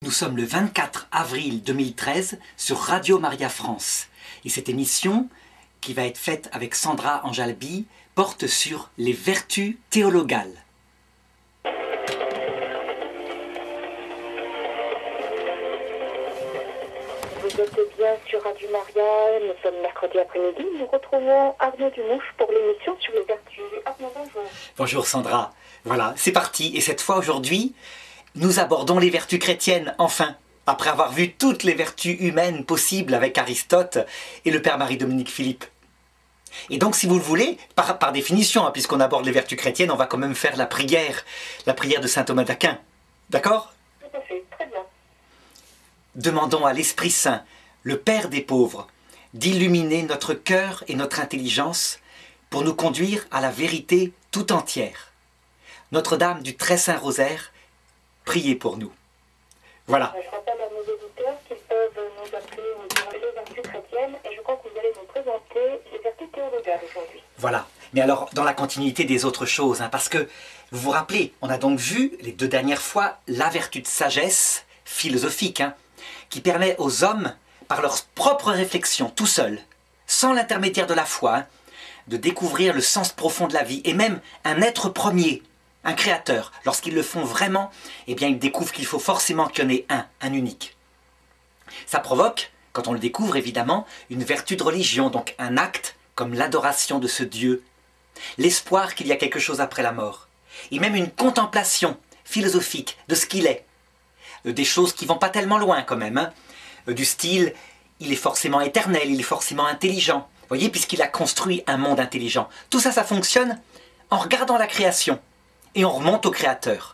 Nous sommes le 24 avril 2013 sur Radio Maria France. Et cette émission, qui va être faite avec Sandra Anjalbi, porte sur les vertus théologales. Vous êtes bien sur Radio Maria, nous sommes mercredi après-midi, nous retrouvons Arnaud Dumouche pour l'émission sur les vertus. Arnaud, bonjour. Bonjour Sandra, voilà, c'est parti. Et cette fois aujourd'hui, nous abordons les vertus chrétiennes, enfin, après avoir vu toutes les vertus humaines possibles avec Aristote et le père Marie-Dominique Philippe. Et donc, si vous le voulez, par définition, puisqu'on aborde les vertus chrétiennes, on va quand même faire la prière de saint Thomas d'Aquin. D'accord? Tout à fait, très bien. Demandons à l'Esprit Saint, le Père des pauvres, d'illuminer notre cœur et notre intelligence pour nous conduire à la vérité tout entière. Notre-Dame du Très Saint Rosaire, priez pour nous. Voilà. Je rappelle à nos auditeurs qu'ils peuvent nous appeler les vertus chrétiennes et je crois que vous allez nous présenter les vertus théologales aujourd'hui. Voilà. Mais alors, dans la continuité des autres choses, parce que, vous vous rappelez, on a donc vu, les 2 dernières fois, la vertu de sagesse philosophique, qui permet aux hommes, par leur propre réflexion, tout seuls, sans l'intermédiaire de la foi, de découvrir le sens profond de la vie, et même un être premier, un créateur. Lorsqu'ils le font vraiment, eh bien ils découvrent qu'il faut forcément qu'il y en ait un unique. Ça provoque, quand on le découvre évidemment, une vertu de religion, donc un acte comme l'adoration de ce Dieu, l'espoir qu'il y a quelque chose après la mort, et même une contemplation philosophique de ce qu'il est. Des choses qui vont pas tellement loin quand même, du style, il est forcément éternel, il est forcément intelligent, vous voyez, puisqu'il a construit un monde intelligent. Tout ça, ça fonctionne en regardant la création, et on remonte au Créateur.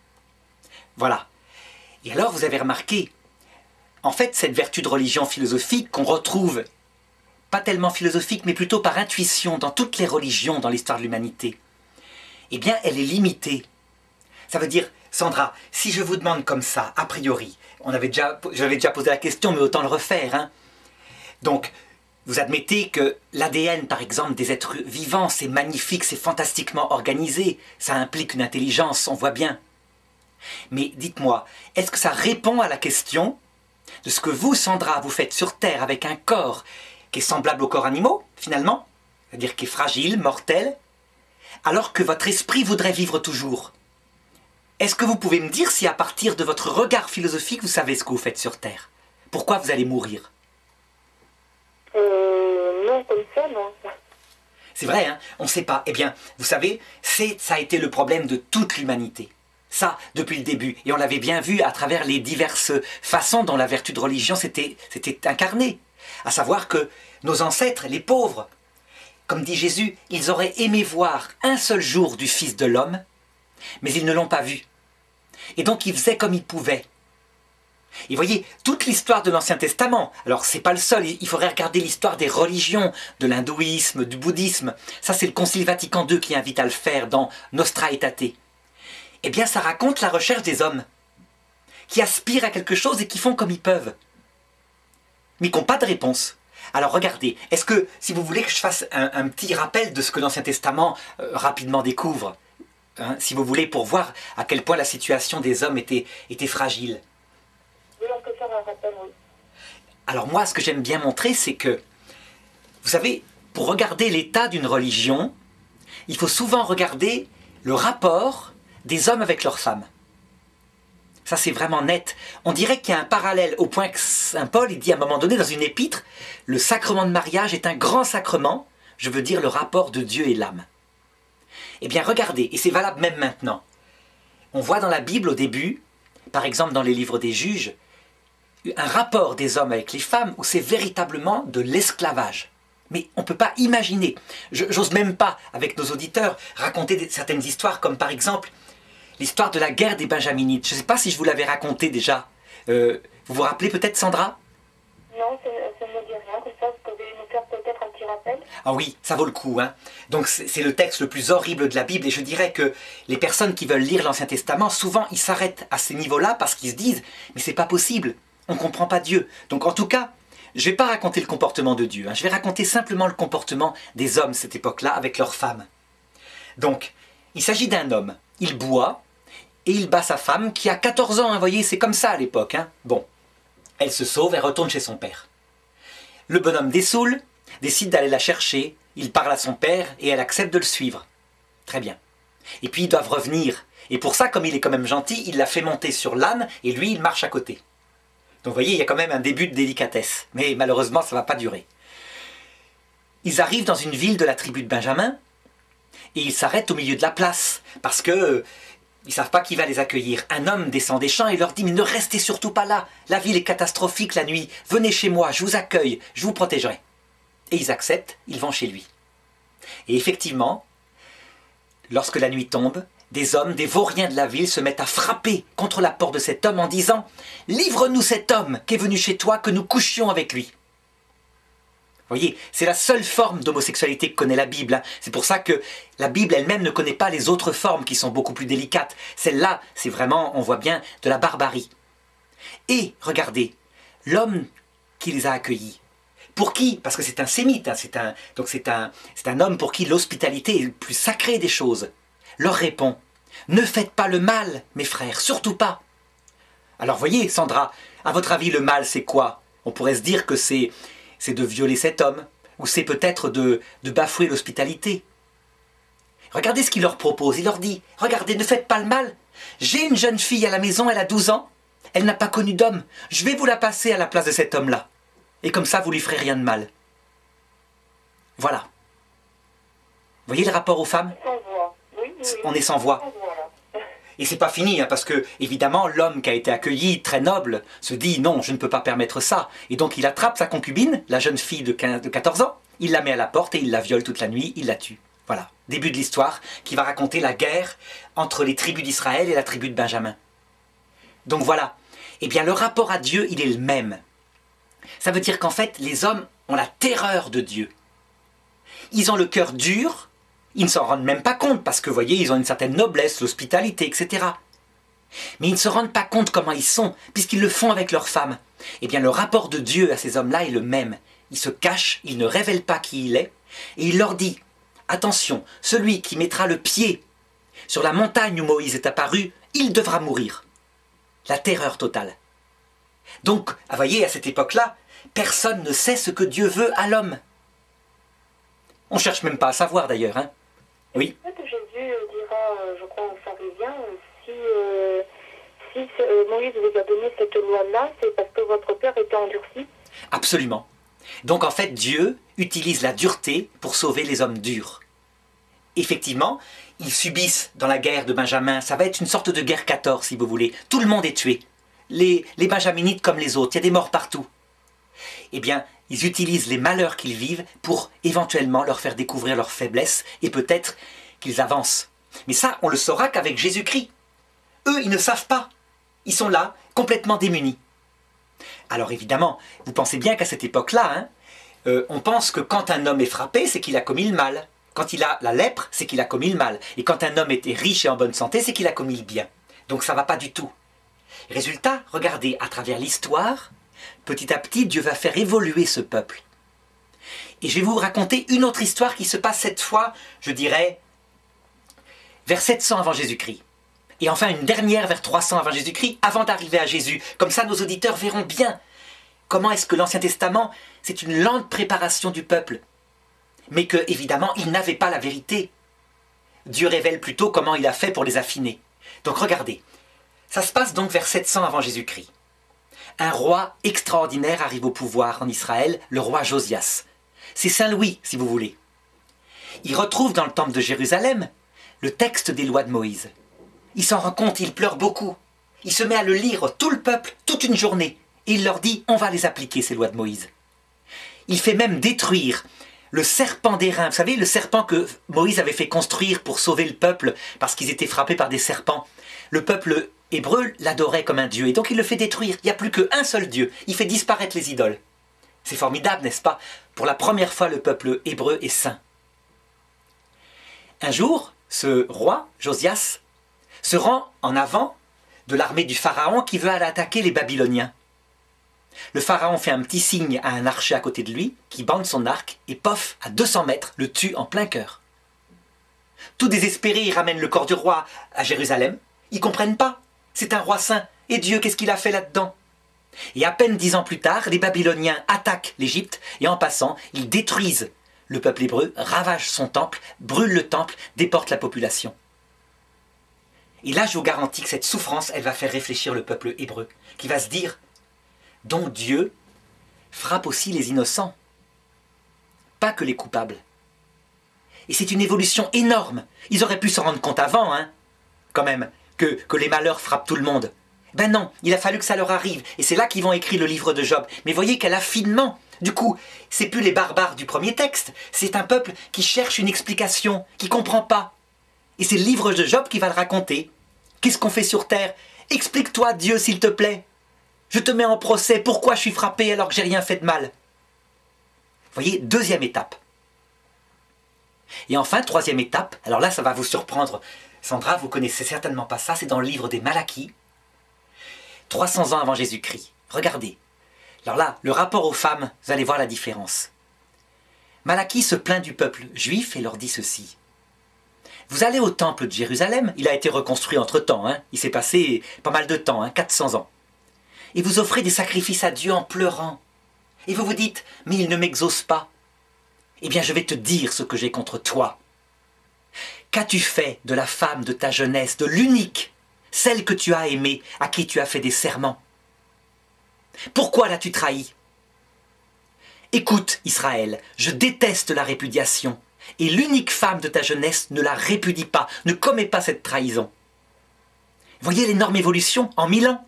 Voilà. Et alors, vous avez remarqué, en fait, cette vertu de religion philosophique qu'on retrouve, pas tellement philosophique, mais plutôt par intuition dans toutes les religions dans l'histoire de l'humanité, eh bien, elle est limitée. Ça veut dire, Sandra, si je vous demande comme ça, a priori, j'avais déjà posé la question, mais autant le refaire. Donc, vous admettez que l'ADN, par exemple, des êtres vivants, c'est magnifique, c'est fantastiquement organisé, ça implique une intelligence, on voit bien. Mais dites-moi, est-ce que ça répond à la question de ce que vous, Sandra, vous faites sur Terre avec un corps qui est semblable aux corps animaux, finalement, c'est-à-dire qui est fragile, mortel, alors que votre esprit voudrait vivre toujours? Est-ce que vous pouvez me dire si à partir de votre regard philosophique, vous savez ce que vous faites sur Terre? Pourquoi vous allez mourir? Non, comme ça, non. C'est vrai, on ne sait pas. Eh bien, vous savez, ça a été le problème de toute l'humanité. Ça, depuis le début. Et on l'avait bien vu à travers les diverses façons dont la vertu de religion s'était incarnée. À savoir que nos ancêtres, les pauvres, comme dit Jésus, ils auraient aimé voir un seul jour du Fils de l'homme, mais ils ne l'ont pas vu. Et donc ils faisaient comme ils pouvaient. Et voyez, toute l'histoire de l'Ancien Testament, alors c'est pas le seul, il faudrait regarder l'histoire des religions, de l'hindouisme, du bouddhisme, ça c'est le Concile Vatican II qui invite à le faire dans Nostra Aetate. Eh bien ça raconte la recherche des hommes, qui aspirent à quelque chose et qui font comme ils peuvent, mais qui n'ont pas de réponse. Alors regardez, est-ce que, si vous voulez que je fasse un petit rappel de ce que l'Ancien Testament rapidement découvre, si vous voulez, pour voir à quel point la situation des hommes était fragile. Oui, on peut faire un rappel, oui. Alors moi, ce que j'aime bien montrer, c'est que, vous savez, pour regarder l'état d'une religion, il faut souvent regarder le rapport des hommes avec leurs femmes. Ça, c'est vraiment net. On dirait qu'il y a un parallèle au point que saint Paul, il dit à un moment donné dans une épître, le sacrement de mariage est un grand sacrement, je veux dire le rapport de Dieu et l'âme. Eh bien, regardez, et c'est valable même maintenant. On voit dans la Bible au début, par exemple dans les livres des juges, un rapport des hommes avec les femmes où c'est véritablement de l'esclavage. Mais on ne peut pas imaginer, j'ose même pas, avec nos auditeurs, raconter certaines histoires, comme par exemple l'histoire de la guerre des Benjaminites. Je ne sais pas si je vous l'avais raconté déjà. Vous vous rappelez peut-être, Sandra? Non, ça ne me dit rien, comme ça vous pouvez nous faire peut-être un petit rappel. Ah oui, ça vaut le coup. Donc c'est le texte le plus horrible de la Bible, et je dirais que les personnes qui veulent lire l'Ancien Testament, souvent ils s'arrêtent à ces niveaux-là parce qu'ils se disent « mais c'est pas possible, on ne comprend pas Dieu ». Donc en tout cas, je ne vais pas raconter le comportement de Dieu, je vais raconter simplement le comportement des hommes cette époque-là avec leurs femmes. Donc, il s'agit d'un homme, il boit, et il bat sa femme qui a 14 ans, hein, voyez, c'est comme ça à l'époque. Hein. Bon, elle se sauve et retourne chez son père. Le bonhomme des Saules décide d'aller la chercher, il parle à son père et elle accepte de le suivre. Très bien. Et puis ils doivent revenir. Et pour ça, comme il est quand même gentil, il la fait monter sur l'âne et lui, il marche à côté. Donc vous voyez, il y a quand même un début de délicatesse. Mais malheureusement, ça ne va pas durer. Ils arrivent dans une ville de la tribu de Benjamin et ils s'arrêtent au milieu de la place parce que ils ne savent pas qui va les accueillir. Un homme descend des champs et leur dit « Mais ne restez surtout pas là, la ville est catastrophique la nuit, venez chez moi, je vous accueille, je vous protégerai. » Et ils acceptent, ils vont chez lui. Et effectivement, lorsque la nuit tombe, des hommes, des vauriens de la ville se mettent à frapper contre la porte de cet homme en disant « Livre-nous cet homme qui est venu chez toi, que nous couchions avec lui. » Vous voyez, c'est la seule forme d'homosexualité que connaît la Bible. Hein. C'est pour ça que la Bible elle-même ne connaît pas les autres formes qui sont beaucoup plus délicates. Celle-là, c'est vraiment, on voit bien, de la barbarie. Et, regardez, l'homme qui les a accueillis, pour qui, parce que c'est un sémite, hein, c'est un homme pour qui l'hospitalité est le plus sacré des choses, leur répond « Ne faites pas le mal, mes frères, surtout pas !» Alors voyez, Sandra, à votre avis, le mal, c'est quoi? On pourrait se dire que c'est de violer cet homme, ou c'est peut-être de bafouer l'hospitalité. Regardez ce qu'il leur propose, il leur dit « Regardez, ne faites pas le mal, j'ai une jeune fille à la maison, elle a 12 ans, elle n'a pas connu d'homme, je vais vous la passer à la place de cet homme-là, et comme ça vous lui ferez rien de mal. » Voilà. Vous voyez le rapport aux femmes? Sans voix. Oui, oui, On est sans voix. sans voix, là. Et c'est pas fini, hein, parce que, évidemment, l'homme qui a été accueilli, très noble, se dit non, je ne peux pas permettre ça. Et donc il attrape sa concubine, la jeune fille de 14 ans, il la met à la porte et il la viole toute la nuit, il la tue. Voilà, début de l'histoire qui va raconter la guerre entre les tribus d'Israël et la tribu de Benjamin. Donc voilà, eh bien le rapport à Dieu, il est le même. Ça veut dire qu'en fait, les hommes ont la terreur de Dieu. Ils ont le cœur dur. Ils ne s'en rendent même pas compte parce que, vous voyez, ils ont une certaine noblesse, l'hospitalité, etc. Mais ils ne se rendent pas compte comment ils sont, puisqu'ils le font avec leurs femmes. Eh bien, le rapport de Dieu à ces hommes-là est le même. Il se cache, il ne révèle pas qui il est, et il leur dit « Attention, celui qui mettra le pied sur la montagne où Moïse est apparu, il devra mourir. » La terreur totale. Donc, vous voyez, à cette époque-là, personne ne sait ce que Dieu veut à l'homme. On ne cherche même pas à savoir d'ailleurs, hein. Oui. Peut-être que Jésus dira, je crois, aux pharisiens, si Moïse vous a donné cette loi-là, c'est parce que votre cœur était endurci. Absolument. Donc en fait, Dieu utilise la dureté pour sauver les hommes durs. Effectivement, ils subissent dans la guerre de Benjamin, ça va être une sorte de guerre 14 si vous voulez. Tout le monde est tué. Les benjaminites comme les autres, il y a des morts partout. Eh bien, ils utilisent les malheurs qu'ils vivent pour éventuellement leur faire découvrir leurs faiblesses et peut-être qu'ils avancent. Mais ça, on le saura qu'avec Jésus-Christ. Eux, ils ne savent pas. Ils sont là, complètement démunis. Alors évidemment, vous pensez bien qu'à cette époque-là, hein, on pense que quand un homme est frappé, c'est qu'il a commis le mal. Quand il a la lèpre, c'est qu'il a commis le mal. Et quand un homme était riche et en bonne santé, c'est qu'il a commis le bien. Donc ça ne va pas du tout. Résultat, regardez, à travers l'histoire, petit à petit, Dieu va faire évoluer ce peuple. Et je vais vous raconter une autre histoire qui se passe cette fois, je dirais, vers 700 avant Jésus-Christ. Et enfin une dernière vers 300 avant Jésus-Christ, avant d'arriver à Jésus. Comme ça, nos auditeurs verront bien comment est-ce que l'Ancien Testament, c'est une lente préparation du peuple. Mais que, évidemment, ils n'avaient pas la vérité. Dieu révèle plutôt comment il a fait pour les affiner. Donc regardez, ça se passe donc vers 700 avant Jésus-Christ. Un roi extraordinaire arrive au pouvoir en Israël, le roi Josias. C'est Saint Louis, si vous voulez. Il retrouve dans le temple de Jérusalem le texte des lois de Moïse. Il s'en rend compte, il pleure beaucoup. Il se met à le lire, tout le peuple, toute une journée. Et il leur dit, on va les appliquer, ces lois de Moïse. Il fait même détruire le serpent d'airain. Vous savez, le serpent que Moïse avait fait construire pour sauver le peuple parce qu'ils étaient frappés par des serpents. Le peuple hébreu l'adorait comme un dieu et donc il le fait détruire. Il n'y a plus qu'un seul dieu. Il fait disparaître les idoles. C'est formidable, n'est-ce pas? Pour la première fois, le peuple hébreu est saint. Un jour, ce roi, Josias, se rend en avant de l'armée du pharaon qui veut aller attaquer les Babyloniens. Le pharaon fait un petit signe à un archer à côté de lui, qui bande son arc et pof, à 200 mètres, le tue en plein cœur. Tout désespéré, il ramène le corps du roi à Jérusalem. Ils comprennent pas. C'est un roi saint. Et Dieu, qu'est-ce qu'il a fait là-dedans? Et à peine 10 ans plus tard, les Babyloniens attaquent l'Égypte et en passant, ils détruisent le peuple hébreu, ravagent son temple, brûlent le temple, déportent la population. Et là, je vous garantis que cette souffrance, elle va faire réfléchir le peuple hébreu, qui va se dire, donc Dieu frappe aussi les innocents, pas que les coupables. Et c'est une évolution énorme. Ils auraient pu s'en rendre compte avant, hein, quand même, que les malheurs frappent tout le monde. Ben non, il a fallu que ça leur arrive. Et c'est là qu'ils vont écrire le livre de Job. Mais voyez quel affinement. Du coup, c'est plus les barbares du premier texte. C'est un peuple qui cherche une explication, qui comprend pas. Et c'est le livre de Job qui va le raconter. Qu'est-ce qu'on fait sur terre? Explique-toi, Dieu, s'il te plaît. Je te mets en procès. Pourquoi je suis frappé alors que j'ai rien fait de mal? Voyez, deuxième étape. Et enfin, troisième étape. Alors là, ça va vous surprendre. Sandra, vous connaissez certainement pas ça. C'est dans le livre des Malachie. 300 ans avant Jésus-Christ. Regardez. Alors là, le rapport aux femmes, vous allez voir la différence. Malachie se plaint du peuple juif et leur dit ceci. Vous allez au temple de Jérusalem, il a été reconstruit entre-temps, hein, il s'est passé pas mal de temps, hein, 400 ans. Et vous offrez des sacrifices à Dieu en pleurant. Et vous vous dites, mais il ne m'exauce pas. Eh bien, je vais te dire ce que j'ai contre toi. Qu'as-tu fait de la femme de ta jeunesse, de l'unique, celle que tu as aimée, à qui tu as fait des serments? Pourquoi l'as-tu trahi? Écoute, Israël, je déteste la répudiation, et l'unique femme de ta jeunesse ne la répudie pas, ne commet pas cette trahison. Voyez l'énorme évolution en 1000 ans.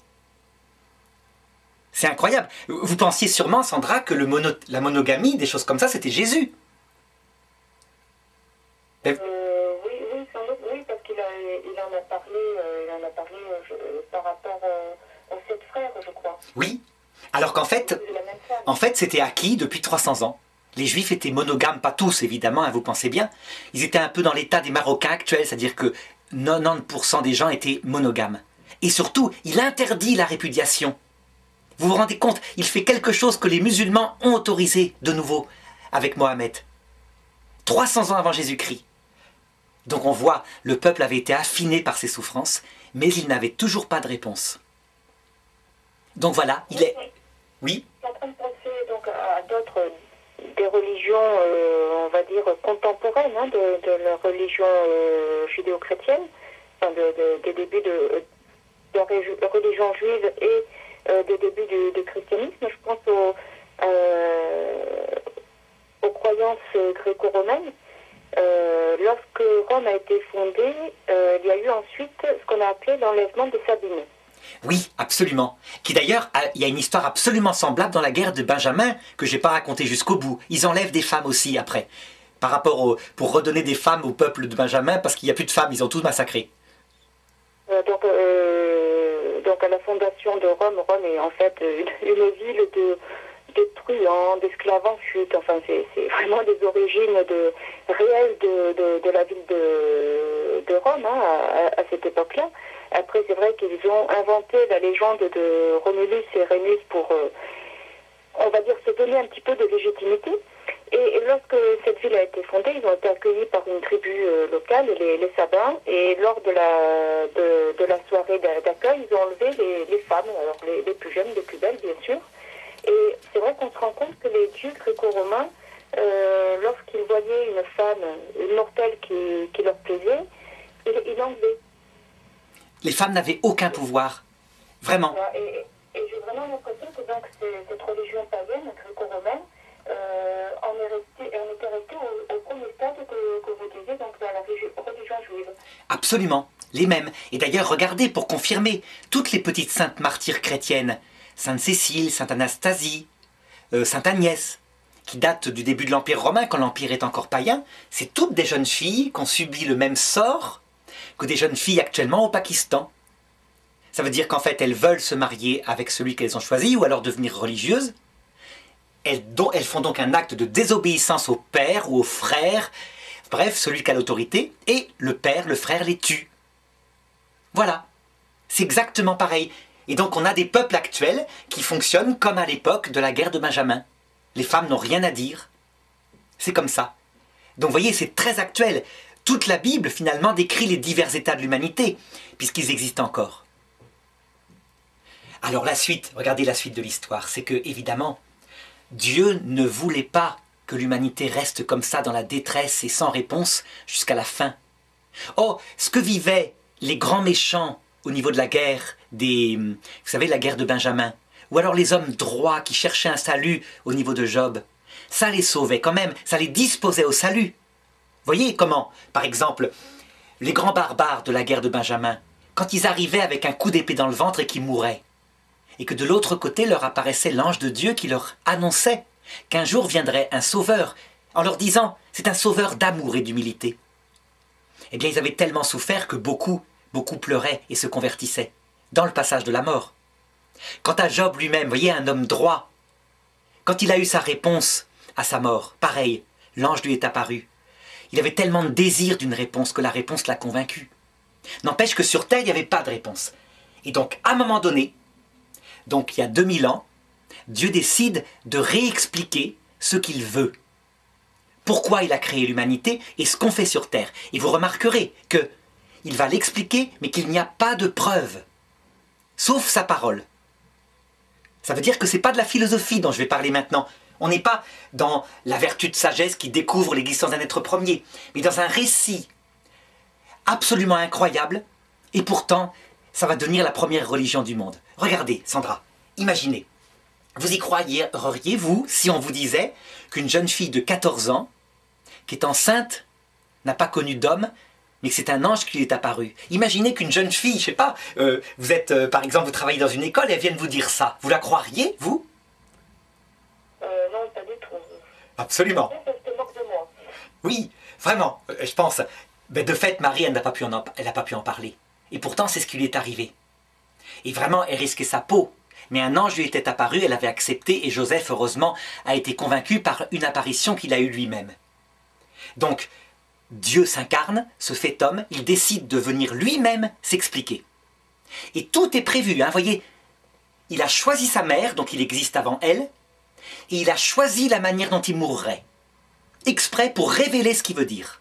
C'est incroyable. Vous pensiez sûrement, Sandra, que la monogamie, des choses comme ça, c'était Jésus. Oui, sans doute, oui, parce qu'il en a parlé par rapport aux 7 frères, je crois. Oui, alors qu'en fait, c'était acquis depuis 300 ans. Les Juifs étaient monogames, pas tous évidemment, hein, vous pensez bien. Ils étaient un peu dans l'état des Marocains actuels, c'est-à-dire que 90% des gens étaient monogames. Et surtout, il interdit la répudiation. Vous vous rendez compte, il fait quelque chose que les musulmans ont autorisé de nouveau avec Mohammed. 300 ans avant Jésus-Christ. Donc on voit, le peuple avait été affiné par ses souffrances, mais il n'avait toujours pas de réponse. Donc voilà, il est... Oui. Je suis en train de penser donc, à d'autres, des religions, on va dire, contemporaines, hein, de la religion judéo-chrétienne, enfin, des débuts de religion juive et des débuts du christianisme. Je pense aux croyances gréco-romaines. Lorsque Rome a été fondée, il y a eu ensuite ce qu'on a appelé l'enlèvement des Sabines. Oui, absolument. Qui d'ailleurs, il y a une histoire absolument semblable dans la guerre de Benjamin, que je n'ai pas racontée jusqu'au bout. Ils enlèvent des femmes aussi après, par rapport pour redonner des femmes au peuple de Benjamin, parce qu'il n'y a plus de femmes, ils ont tous massacré. Donc à la fondation de Rome, Rome est en fait une ville de truands, d'esclaves en fuite. Enfin, c'est vraiment des origines réelles de la ville de Rome, hein, à cette époque-là. Après, c'est vrai qu'ils ont inventé la légende de Romulus et Rémus pour, on va dire, se donner un petit peu de légitimité. Et lorsque cette ville a été fondée, ils ont été accueillis par une tribu locale, les Sabins, et lors de la soirée d'accueil, ils ont enlevé les femmes, alors les plus jeunes, les plus belles, bien sûr. Et c'est vrai qu'on se rend compte que les dieux gréco-romains, lorsqu'ils voyaient une femme, une mortelle qui leur plaisait, ils l'enlevaient. Les femmes n'avaient aucun pouvoir, vraiment. Et j'ai vraiment l'impression que donc, cette religion païenne, gréco-romaine, on était resté au premier stade que vous disiez, donc dans la religion juive. Absolument, les mêmes. Et d'ailleurs, regardez, pour confirmer, toutes les petites saintes martyrs chrétiennes, Sainte Cécile, Sainte Anastasie, Sainte Agnès, qui datent du début de l'Empire romain, quand l'Empire est encore païen, c'est toutes des jeunes filles qui ont subi le même sort que des jeunes filles actuellement au Pakistan. Ça veut dire qu'en fait, elles veulent se marier avec celui qu'elles ont choisi, ou alors devenir religieuses. Elles font donc un acte de désobéissance au père ou au frère, bref, celui qui a l'autorité, et le père, le frère les tue. Voilà, c'est exactement pareil. Et donc on a des peuples actuels qui fonctionnent comme à l'époque de la guerre de Benjamin. Les femmes n'ont rien à dire. C'est comme ça. Donc vous voyez, c'est très actuel. toute la Bible finalement décrit les divers états de l'humanité, puisqu'ils existent encore. Alors la suite, regardez la suite de l'histoire, c'est que évidemment, Dieu ne voulait pas que l'humanité reste comme ça dans la détresse et sans réponse jusqu'à la fin. Oh, ce que vivaient les grands méchants au niveau de la guerre, vous savez, la guerre de Benjamin, ou alors les hommes droits qui cherchaient un salut au niveau de Job, ça les sauvait quand même, ça les disposait au salut. Voyez comment, par exemple, les grands barbares de la guerre de Benjamin, quand ils arrivaient avec un coup d'épée dans le ventre et qu'ils mouraient, et que de l'autre côté leur apparaissait l'ange de Dieu qui leur annonçait qu'un jour viendrait un sauveur, en leur disant « c'est un sauveur d'amour et d'humilité ». Eh bien, ils avaient tellement souffert que beaucoup pleuraient et se convertissaient, dans le passage de la mort. Quant à Job lui-même, voyez, un homme droit, quand il a eu sa réponse à sa mort, pareil, l'ange lui est apparu. Il avait tellement de désir d'une réponse que la réponse l'a convaincu. N'empêche que sur terre, il n'y avait pas de réponse. Et donc, à un moment donné, donc il y a 2000 ans, Dieu décide de réexpliquer ce qu'il veut. Pourquoi il a créé l'humanité et ce qu'on fait sur terre. Et vous remarquerez qu'il va l'expliquer, mais qu'il n'y a pas de preuve, sauf sa parole. Ça veut dire que ce n'est pas de la philosophie dont je vais parler maintenant. On n'est pas dans la vertu de sagesse qui découvre l'existence d'un être premier, mais dans un récit absolument incroyable, et pourtant, ça va devenir la première religion du monde. Regardez, Sandra, imaginez, vous y croiriez, vous, si on vous disait qu'une jeune fille de 14 ans, qui est enceinte, n'a pas connu d'homme, mais que c'est un ange qui lui est apparu. Imaginez qu'une jeune fille, je sais pas, vous êtes, par exemple, vous travaillez dans une école et elle vienne vous dire ça. Vous la croiriez, vous? Non, pas du tout. Absolument. Elle se moque de moi. Oui, vraiment, je pense. Mais de fait, Marie, elle n'a pas pu en parler. Et pourtant, c'est ce qui lui est arrivé. Et vraiment, elle risquait sa peau. Mais un ange lui était apparu, elle avait accepté, et Joseph, heureusement, a été convaincu par une apparition qu'il a eue lui-même. Donc, Dieu s'incarne, se fait homme, il décide de venir lui-même s'expliquer. Et tout est prévu, hein, voyez. Il a choisi sa mère, donc il existe avant elle, et il a choisi la manière dont il mourrait, exprès pour révéler ce qu'il veut dire.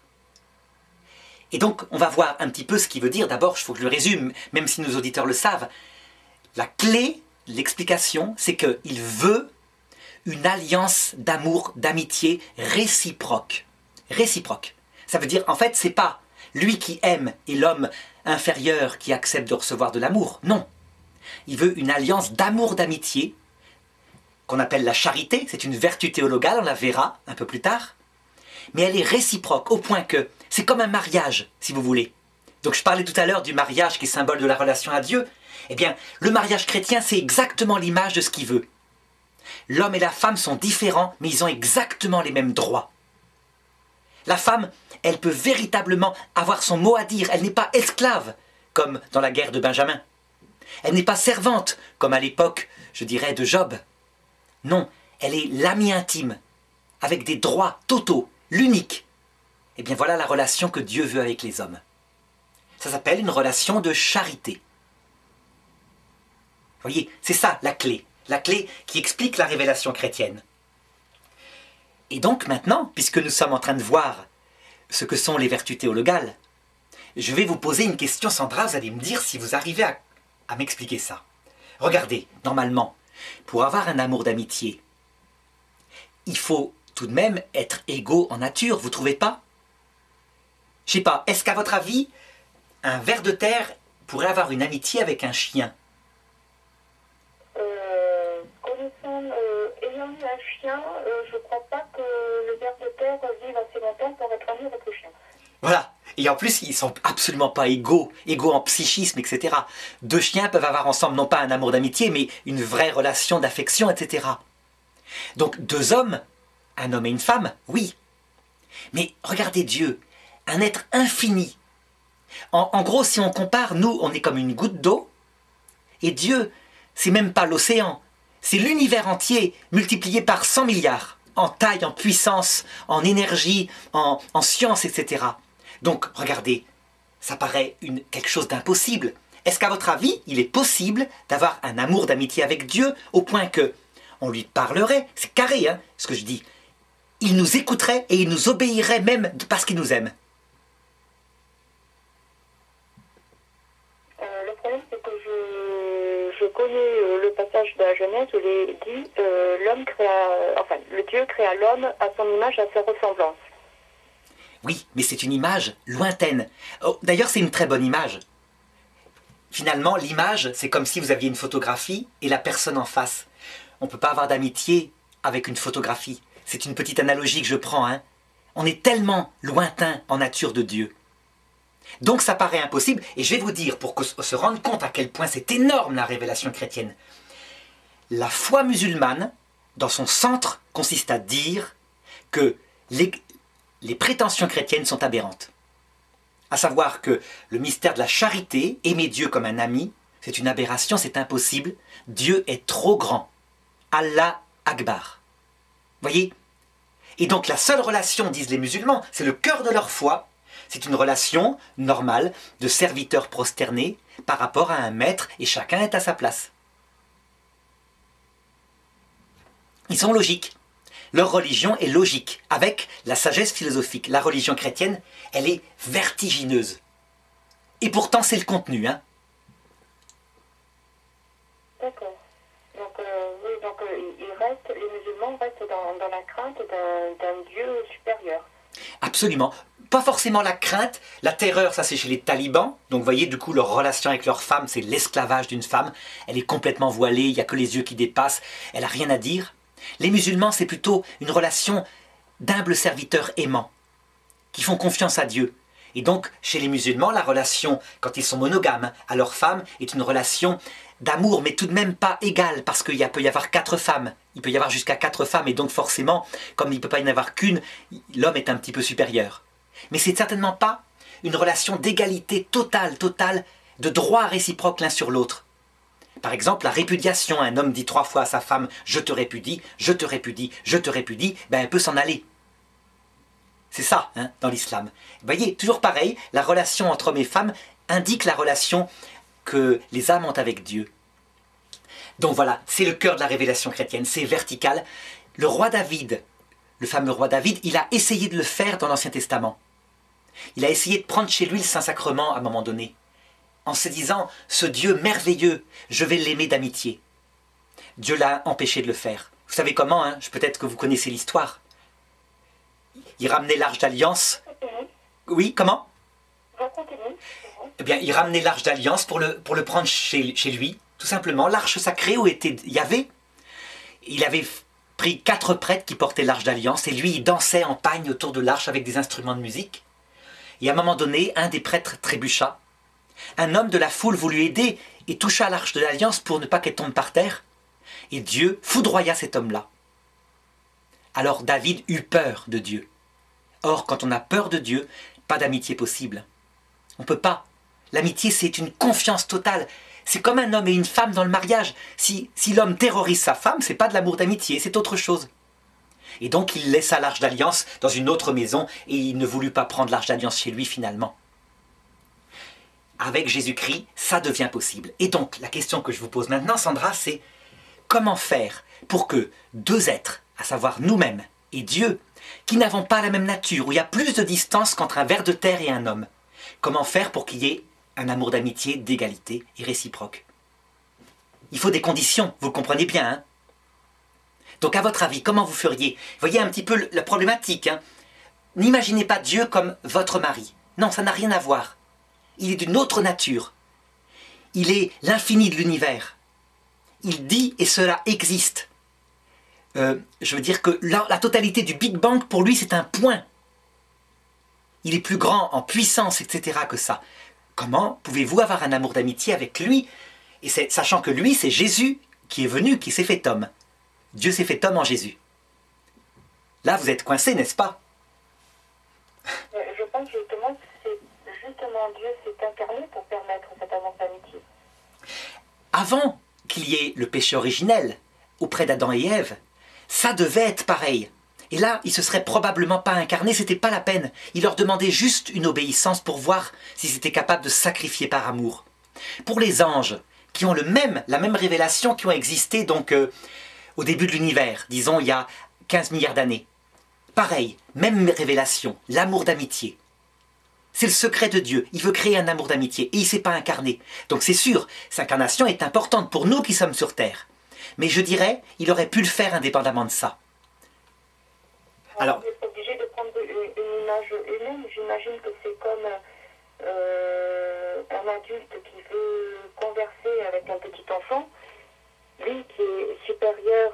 Et donc, on va voir un petit peu ce qu'il veut dire. D'abord, il faut que je le résume, même si nos auditeurs le savent. La clé, l'explication, c'est qu'il veut une alliance d'amour, d'amitié réciproque. Réciproque. Ça veut dire, en fait, c'est pas lui qui aime et l'homme inférieur qui accepte de recevoir de l'amour. Non. Il veut une alliance d'amour, d'amitié, qu'on appelle la charité. C'est une vertu théologale, on la verra un peu plus tard. Mais elle est réciproque, au point que c'est comme un mariage, si vous voulez. Donc je parlais tout à l'heure du mariage qui est symbole de la relation à Dieu. Eh bien, le mariage chrétien, c'est exactement l'image de ce qu'il veut. L'homme et la femme sont différents, mais ils ont exactement les mêmes droits. La femme, elle peut véritablement avoir son mot à dire. Elle n'est pas esclave, comme dans la guerre de Benjamin. Elle n'est pas servante, comme à l'époque, je dirais, de Job. Non, elle est l'amie intime, avec des droits totaux, l'unique. Eh bien voilà la relation que Dieu veut avec les hommes. Ça s'appelle une relation de charité. Vous voyez, c'est ça la clé qui explique la révélation chrétienne. Et donc maintenant, puisque nous sommes en train de voir ce que sont les vertus théologales, je vais vous poser une question, Sandra, vous allez me dire si vous arrivez à m'expliquer ça. Regardez, normalement, pour avoir un amour d'amitié, il faut tout de même être égaux en nature, vous trouvez pas? Je sais pas, est-ce qu'à votre avis, un ver de terre pourrait avoir une amitié avec un chien? Ayant eu un chien, je ne crois pas que le ver de terre vive assez longtemps pour être ami avec le chien. Voilà. Et en plus, ils sont absolument pas égaux en psychisme, etc. Deux chiens peuvent avoir ensemble non pas un amour d'amitié, mais une vraie relation d'affection, etc. Donc deux hommes, un homme et une femme, oui. Mais regardez Dieu, un être infini. En gros, si on compare, nous, on est comme une goutte d'eau, et Dieu, c'est même pas l'océan, c'est l'univers entier multiplié par 100 milliards, en taille, en puissance, en énergie, en science, etc. Donc, regardez, ça paraît quelque chose d'impossible. Est-ce qu'à votre avis, il est possible d'avoir un amour d'amitié avec Dieu au point que on lui parlerait, c'est carré, hein, ce que je dis, il nous écouterait et il nous obéirait même parce qu'il nous aime? donné le passage de la Genèse où il est dit le Dieu créa l'homme à son image, à sa ressemblance. Oui, mais c'est une image lointaine. Oh, d'ailleurs, c'est une très bonne image. Finalement, l'image, c'est comme si vous aviez une photographie et la personne en face. On ne peut pas avoir d'amitié avec une photographie. C'est une petite analogie que je prends, hein. On est tellement lointain en nature de Dieu. Donc ça paraît impossible, et je vais vous dire, pour qu'on se rende compte à quel point c'est énorme la révélation chrétienne. La foi musulmane, dans son centre, consiste à dire que les prétentions chrétiennes sont aberrantes. À savoir que le mystère de la charité, aimer Dieu comme un ami, c'est une aberration, c'est impossible. Dieu est trop grand. Allah Akbar. Voyez? Et donc la seule relation, disent les musulmans, c'est le cœur de leur foi. C'est une relation normale de serviteurs prosternés par rapport à un maître et chacun est à sa place. Ils sont logiques. Leur religion est logique, avec la sagesse philosophique. La religion chrétienne, elle est vertigineuse. Et pourtant, c'est le contenu, hein. D'accord. Donc, les musulmans restent dans la crainte d'un Dieu supérieur. Absolument. Pas forcément la crainte, la terreur, ça c'est chez les talibans. Donc vous voyez, du coup, leur relation avec leur femme, c'est l'esclavage d'une femme. Elle est complètement voilée, il n'y a que les yeux qui dépassent, elle n'a rien à dire. Les musulmans, c'est plutôt une relation d'humbles serviteurs aimants, qui font confiance à Dieu. Et donc, chez les musulmans, la relation, quand ils sont monogames à leur femme, est une relation d'amour, mais tout de même pas égale, parce qu'il peut y avoir 4 femmes. Il peut y avoir jusqu'à 4 femmes, et donc forcément, comme il ne peut pas y en avoir qu'une, l'homme est un petit peu supérieur. Mais c'est certainement pas une relation d'égalité totale, de droit réciproque l'un sur l'autre. Par exemple, la répudiation, un homme dit 3 fois à sa femme « je te répudie, je te répudie, je te répudie », ben elle peut s'en aller. C'est ça, hein, dans l'islam. Vous voyez, toujours pareil, la relation entre hommes et femmes indique la relation que les âmes ont avec Dieu. Donc voilà, c'est le cœur de la révélation chrétienne, c'est vertical. Le roi David, le fameux roi David, il a essayé de le faire dans l'Ancien Testament. Il a essayé de prendre chez lui le Saint-Sacrement à un moment donné, en se disant « ce Dieu merveilleux, je vais l'aimer d'amitié ». Dieu l'a empêché de le faire. Vous savez comment, hein? Peut-être que vous connaissez l'histoire. Il ramenait l'Arche d'Alliance. Oui, comment? Eh bien, il ramenait l'Arche d'Alliance pour le prendre chez lui, tout simplement. L'Arche sacrée où était Yahvé. Il avait pris 4 prêtres qui portaient l'Arche d'Alliance et lui, il dansait en pagne autour de l'Arche avec des instruments de musique. Et à un moment donné, un des prêtres trébucha. Un homme de la foule voulut aider et toucha l'Arche de l'Alliance pour ne pas qu'elle tombe par terre. Et Dieu foudroya cet homme-là. Alors David eut peur de Dieu. Or, quand on a peur de Dieu, pas d'amitié possible. On ne peut pas. L'amitié, c'est une confiance totale. C'est comme un homme et une femme dans le mariage. Si l'homme terrorise sa femme, c'est pas de l'amour d'amitié, c'est autre chose. Et donc, il laissa l'Arche d'Alliance dans une autre maison et il ne voulut pas prendre l'Arche d'Alliance chez lui finalement. Avec Jésus-Christ, ça devient possible. Et donc, la question que je vous pose maintenant, Sandra, c'est comment faire pour que 2 êtres, à savoir nous-mêmes et Dieu, qui n'avons pas la même nature, où il y a plus de distance qu'entre un ver de terre et un homme, comment faire pour qu'il y ait un amour d'amitié, d'égalité et réciproque? Il faut des conditions, vous le comprenez bien, hein? Donc à votre avis, comment vous feriez? Vous voyez un petit peu la problématique, hein? N'imaginez pas Dieu comme votre mari. Non, ça n'a rien à voir. Il est d'une autre nature. Il est l'infini de l'univers. Il dit et cela existe. Je veux dire que la totalité du Big Bang, pour lui, c'est un point. Il est plus grand en puissance, etc. que ça. Comment pouvez-vous avoir un amour d'amitié avec lui, et sachant que lui, c'est Jésus qui est venu, qui s'est fait homme. Dieu s'est fait homme en Jésus. Là, vous êtes coincé, n'est-ce pas? Je pense justement que c'est justement Dieu s'est incarné pour permettre cet amour d'amitié. Avant qu'il y ait le péché originel auprès d'Adam et Ève, ça devait être pareil. Et là, il se serait probablement pas incarné, c'était pas la peine. Il leur demandait juste une obéissance pour voir s'ils étaient capables de sacrifier par amour. Pour les anges, qui ont la même révélation, qui ont existé donc au début de l'univers, disons il y a 15 milliards d'années. Pareil, même révélation, l'amour d'amitié. C'est le secret de Dieu. Il veut créer un amour d'amitié et il ne s'est pas incarné. Donc c'est sûr, cette incarnation est importante pour nous qui sommes sur terre. Mais je dirais, il aurait pu le faire indépendamment de ça. Alors, vous êtes obligé de prendre une image humaine. J'imagine que c'est comme un adulte qui veut converser avec un petit enfant. Lui qui est supérieur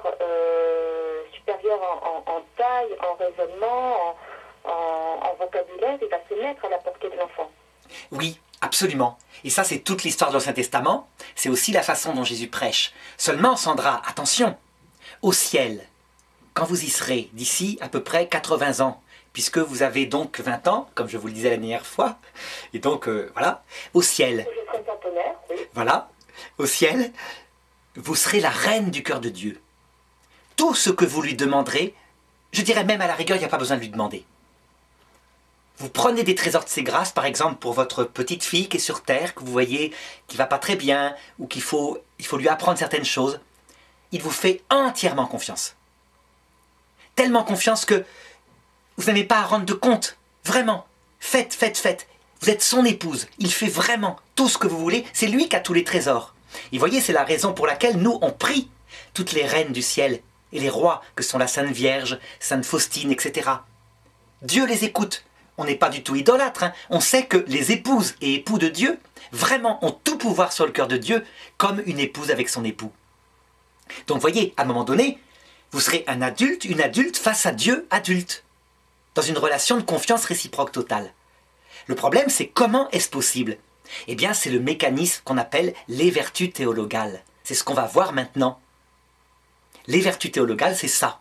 en taille, en raisonnement, en vocabulaire, il va se mettre à la portée de l'enfant. oui, absolument. Et ça, c'est toute l'histoire de l'Ancien Testament. C'est aussi la façon dont Jésus prêche. Seulement, Sandra, attention, au ciel, quand vous y serez, d'ici à peu près 80 ans, puisque vous avez donc 20 ans, comme je vous le disais la dernière fois, et donc, voilà, au ciel, Je serai centenaire, oui. voilà, au ciel, vous serez la reine du cœur de Dieu. Tout ce que vous lui demanderez, je dirais même à la rigueur, il n'y a pas besoin de lui demander. Vous prenez des trésors de ses grâces, par exemple pour votre petite fille qui est sur terre, que vous voyez qui va pas très bien, ou il faut lui apprendre certaines choses. Il vous fait entièrement confiance. Tellement confiance que vous n'avez pas à rendre de compte. Vraiment. Faites. Vous êtes son épouse. Il fait vraiment tout ce que vous voulez. C'est lui qui a tous les trésors. Et voyez, c'est la raison pour laquelle nous, on prie toutes les reines du ciel et les rois que sont la Sainte Vierge, Sainte Faustine, etc. Dieu les écoute. On n'est pas du tout idolâtre. On sait que les épouses et époux de Dieu, vraiment, ont tout pouvoir sur le cœur de Dieu, comme une épouse avec son époux. Donc voyez, à un moment donné, vous serez un adulte, une adulte face à Dieu adulte, dans une relation de confiance réciproque totale. Le problème, c'est comment est-ce possible? Eh bien, c'est le mécanisme qu'on appelle les vertus théologales. C'est ce qu'on va voir maintenant. Les vertus théologales, c'est ça.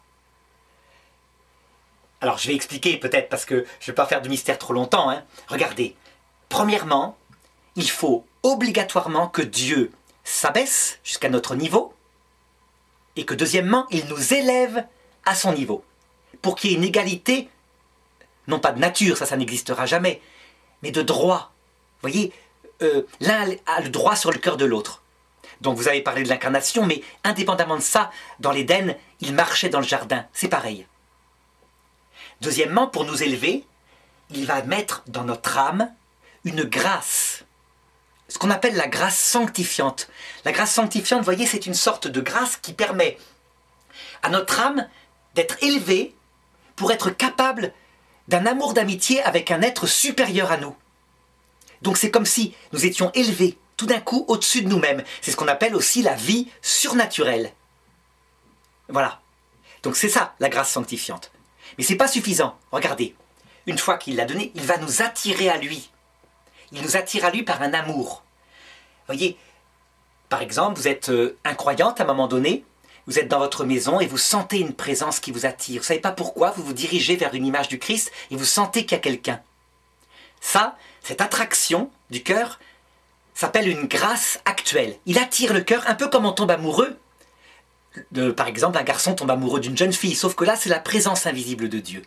Alors, je vais expliquer peut-être parce que je ne vais pas faire de mystère trop longtemps. Regardez, premièrement, il faut obligatoirement que Dieu s'abaisse jusqu'à notre niveau et que deuxièmement, il nous élève à son niveau pour qu'il y ait une égalité, non pas de nature, ça n'existera jamais, mais de droit. Vous voyez, l'un a le droit sur le cœur de l'autre. Donc vous avez parlé de l'incarnation, mais indépendamment de ça, dans l'Éden, il marchait dans le jardin, c'est pareil. Deuxièmement, pour nous élever, il va mettre dans notre âme une grâce, ce qu'on appelle la grâce sanctifiante. La grâce sanctifiante, vous voyez, c'est une sorte de grâce qui permet à notre âme d'être élevée pour être capable d'un amour d'amitié avec un être supérieur à nous. Donc c'est comme si nous étions élevés tout d'un coup au-dessus de nous-mêmes. C'est ce qu'on appelle aussi la vie surnaturelle. Voilà. Donc c'est ça, la grâce sanctifiante. Mais c'est pas suffisant. Regardez, une fois qu'il l'a donné, il va nous attirer à lui. Il nous attire à lui par un amour. Vous voyez, par exemple, vous êtes incroyante à un moment donné, vous êtes dans votre maison et vous sentez une présence qui vous attire. Vous ne savez pas pourquoi, vous vous dirigez vers une image du Christ et vous sentez qu'il y a quelqu'un. Ça, cette attraction du cœur s'appelle une grâce actuelle. Il attire le cœur un peu comme on tombe amoureux. Par exemple, un garçon tombe amoureux d'une jeune fille, sauf que là, c'est la présence invisible de Dieu.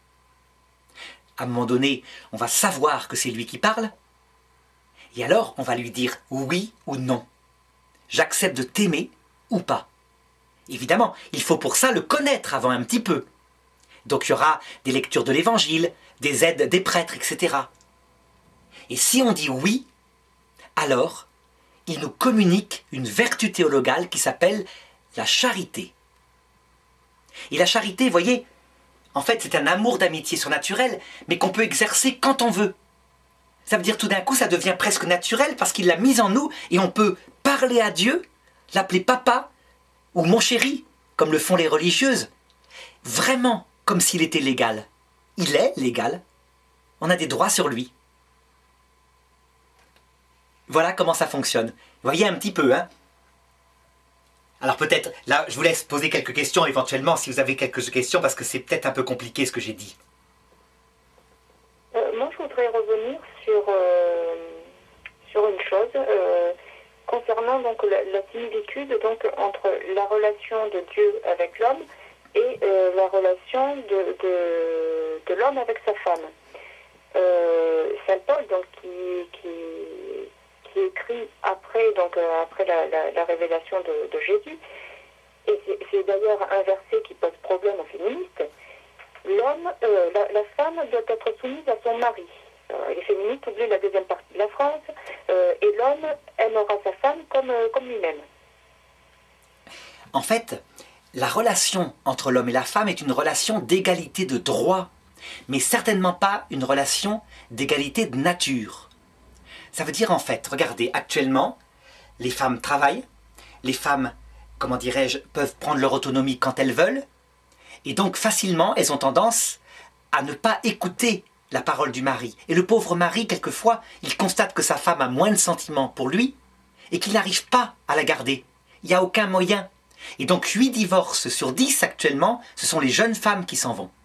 À un moment donné, on va savoir que c'est lui qui parle, et alors on va lui dire oui ou non. J'accepte de t'aimer ou pas. Évidemment, il faut pour ça le connaître avant un petit peu. Donc il y aura des lectures de l'Évangile, des aides des prêtres, etc. Et si on dit oui, alors il nous communique une vertu théologale qui s'appelle la charité. Et la charité, vous voyez, en fait, c'est un amour d'amitié surnaturel, mais qu'on peut exercer quand on veut. Ça veut dire tout d'un coup, ça devient presque naturel parce qu'il l'a mis en nous et on peut parler à Dieu, l'appeler papa ou mon chéri, comme le font les religieuses, vraiment comme s'il était légal. Il est légal. On a des droits sur lui. Voilà comment ça fonctionne. Vous voyez un petit peu, hein? Alors peut-être, là, je vous laisse poser quelques questions éventuellement, si vous avez quelques questions, parce que c'est peut-être un peu compliqué ce que j'ai dit. Moi, je voudrais revenir sur une chose concernant donc la similitude donc entre la relation de Dieu avec l'homme et la relation de l'homme avec sa femme. Saint Paul, donc, qui écrit après, après la révélation de Jésus, et c'est d'ailleurs un verset qui pose problème aux féministes. La femme doit être soumise à son mari. Les féministes oublient la deuxième partie de la phrase. Et l'homme aimera sa femme comme lui-même. En fait, la relation entre l'homme et la femme est une relation d'égalité de droit, mais certainement pas une relation d'égalité de nature. Ça veut dire en fait, regardez, actuellement, les femmes travaillent, les femmes, comment dirais-je, peuvent prendre leur autonomie quand elles veulent, et donc facilement, elles ont tendance à ne pas écouter la parole du mari. Et le pauvre mari, quelquefois, il constate que sa femme a moins de sentiments pour lui, et qu'il n'arrive pas à la garder. Il n'y a aucun moyen. Et donc 8 divorces sur 10 actuellement, ce sont les jeunes femmes qui s'en vont.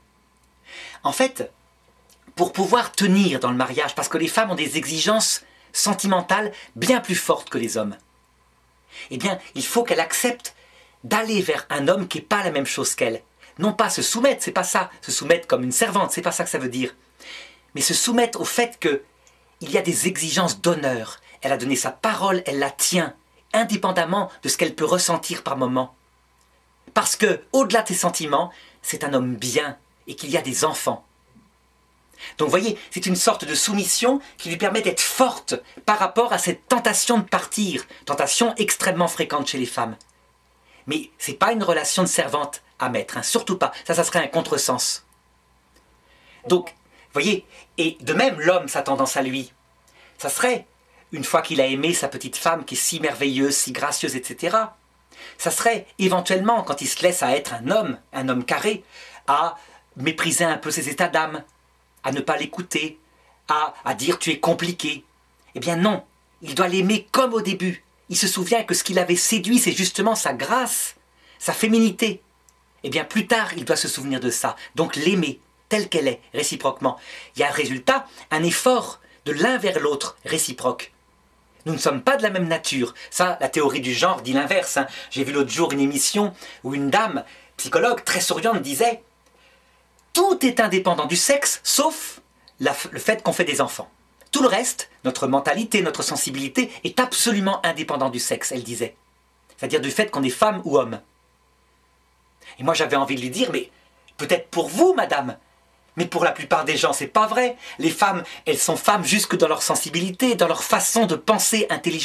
En fait, pour pouvoir tenir dans le mariage, parce que les femmes ont des exigences sentimentales bien plus fortes que les hommes, eh bien, il faut qu'elles acceptent d'aller vers un homme qui n'est pas la même chose qu'elle. Non pas se soumettre, c'est pas ça, se soumettre comme une servante, c'est pas ça que ça veut dire. Mais se soumettre au fait qu'il y a des exigences d'honneur. Elle a donné sa parole, elle la tient, indépendamment de ce qu'elle peut ressentir par moment. Parce que, au-delà de ses sentiments, c'est un homme bien et qu'il y a des enfants. Donc vous voyez, c'est une sorte de soumission qui lui permet d'être forte par rapport à cette tentation de partir, tentation extrêmement fréquente chez les femmes. Mais ce n'est pas une relation de servante à mettre, hein, surtout pas, ça serait un contresens. Donc, vous voyez, et de même l'homme, sa tendance à lui, ça serait, une fois qu'il a aimé sa petite femme qui est si merveilleuse, si gracieuse, etc., ça serait éventuellement, quand il se laisse à être un homme carré, à mépriser un peu ses états d'âme, à ne pas l'écouter, à dire tu es compliqué. Eh bien non, il doit l'aimer comme au début. Il se souvient que ce qui l'avait séduit, c'est justement sa grâce, sa féminité. Eh bien plus tard, il doit se souvenir de ça. Donc l'aimer, telle qu'elle est, réciproquement. Il y a un résultat, un effort de l'un vers l'autre, réciproque. Nous ne sommes pas de la même nature. Ça, la théorie du genre dit l'inverse, hein. J'ai vu l'autre jour une émission où une dame, psychologue, très souriante, disait « Tout est indépendant du sexe, sauf le fait qu'on fait des enfants. Tout le reste, notre mentalité, notre sensibilité, est absolument indépendant du sexe, elle disait. C'est-à-dire du fait qu'on est femme ou homme. » Et moi, j'avais envie de lui dire « Mais peut-être pour vous, madame, mais pour la plupart des gens, c'est pas vrai. Les femmes, elles sont femmes jusque dans leur sensibilité, dans leur façon de penser intelligemment. »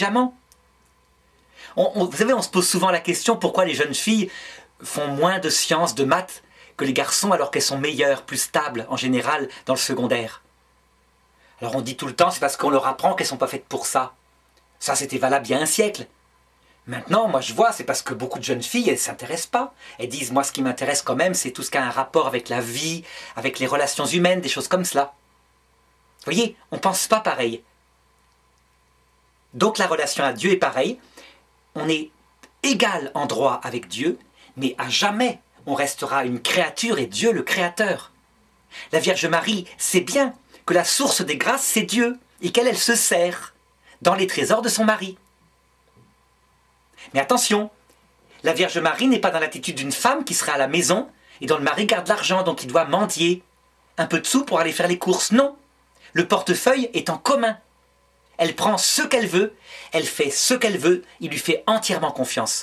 Vous savez, on se pose souvent la question pourquoi les jeunes filles font moins de sciences, de maths que les garçons alors qu'elles sont meilleures, plus stables en général dans le secondaire. Alors on dit tout le temps, c'est parce qu'on leur apprend qu'elles ne sont pas faites pour ça. Ça, c'était valable il y a un siècle. Maintenant, moi je vois, c'est parce que beaucoup de jeunes filles, elles ne s'intéressent pas. Elles disent, moi ce qui m'intéresse quand même, c'est tout ce qui a un rapport avec la vie, avec les relations humaines, des choses comme cela. Vous voyez, on ne pense pas pareil. Donc la relation à Dieu est pareille. On est égal en droit avec Dieu, mais à jamais on restera une créature et Dieu le créateur. La Vierge Marie sait bien que la source des grâces, c'est Dieu, et qu'elle se sert dans les trésors de son mari. Mais attention, la Vierge Marie n'est pas dans l'attitude d'une femme qui serait à la maison et dont le mari garde l'argent, donc il doit mendier un peu de sous pour aller faire les courses. Non, le portefeuille est en commun. Elle prend ce qu'elle veut, elle fait ce qu'elle veut, il lui fait entièrement confiance.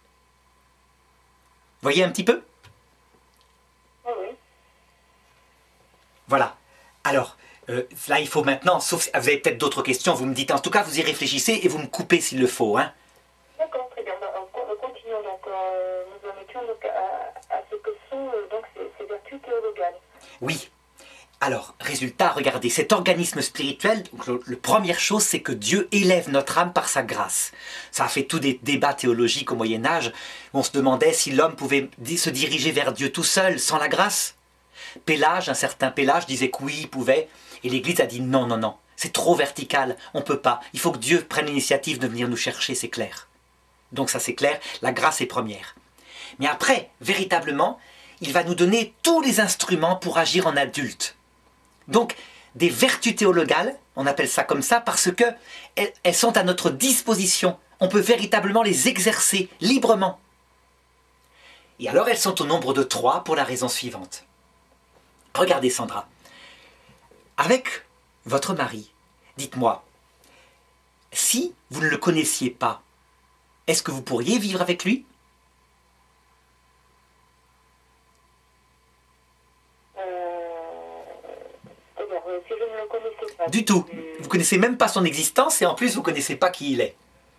Voyez un petit peu ? Oui. Voilà. Alors, là, il faut maintenant, sauf si vous avez peut-être d'autres questions, vous me dites, en tout cas, vous y réfléchissez et vous me coupez s'il le faut. Hein. D'accord, très bien. Continuons donc. Nous en étions donc à ce que sont donc ces vertus théologales. Oui. Alors, résultat, regardez, cet organisme spirituel, donc la première chose, c'est que Dieu élève notre âme par sa grâce. Ça a fait tous des débats théologiques au Moyen-Âge. On se demandait si l'homme pouvait se diriger vers Dieu tout seul, sans la grâce. Pélage, un certain Pélage, disait que oui, il pouvait. Et l'Église a dit non, non, non, c'est trop vertical, on ne peut pas. Il faut que Dieu prenne l'initiative de venir nous chercher, c'est clair. Donc ça c'est clair, la grâce est première. Mais après, véritablement, il va nous donner tous les instruments pour agir en adulte. Donc, des vertus théologales, on appelle ça comme ça, parce que elles sont à notre disposition. On peut véritablement les exercer librement. Et alors, elles sont au nombre de 3 pour la raison suivante. Regardez Sandra. Avec votre mari, dites-moi, si vous ne le connaissiez pas, est-ce que vous pourriez vivre avec lui ? si je ne le connaissais pas. Du tout. Vous ne connaissez même pas son existence et en plus vous ne connaissez pas qui il est.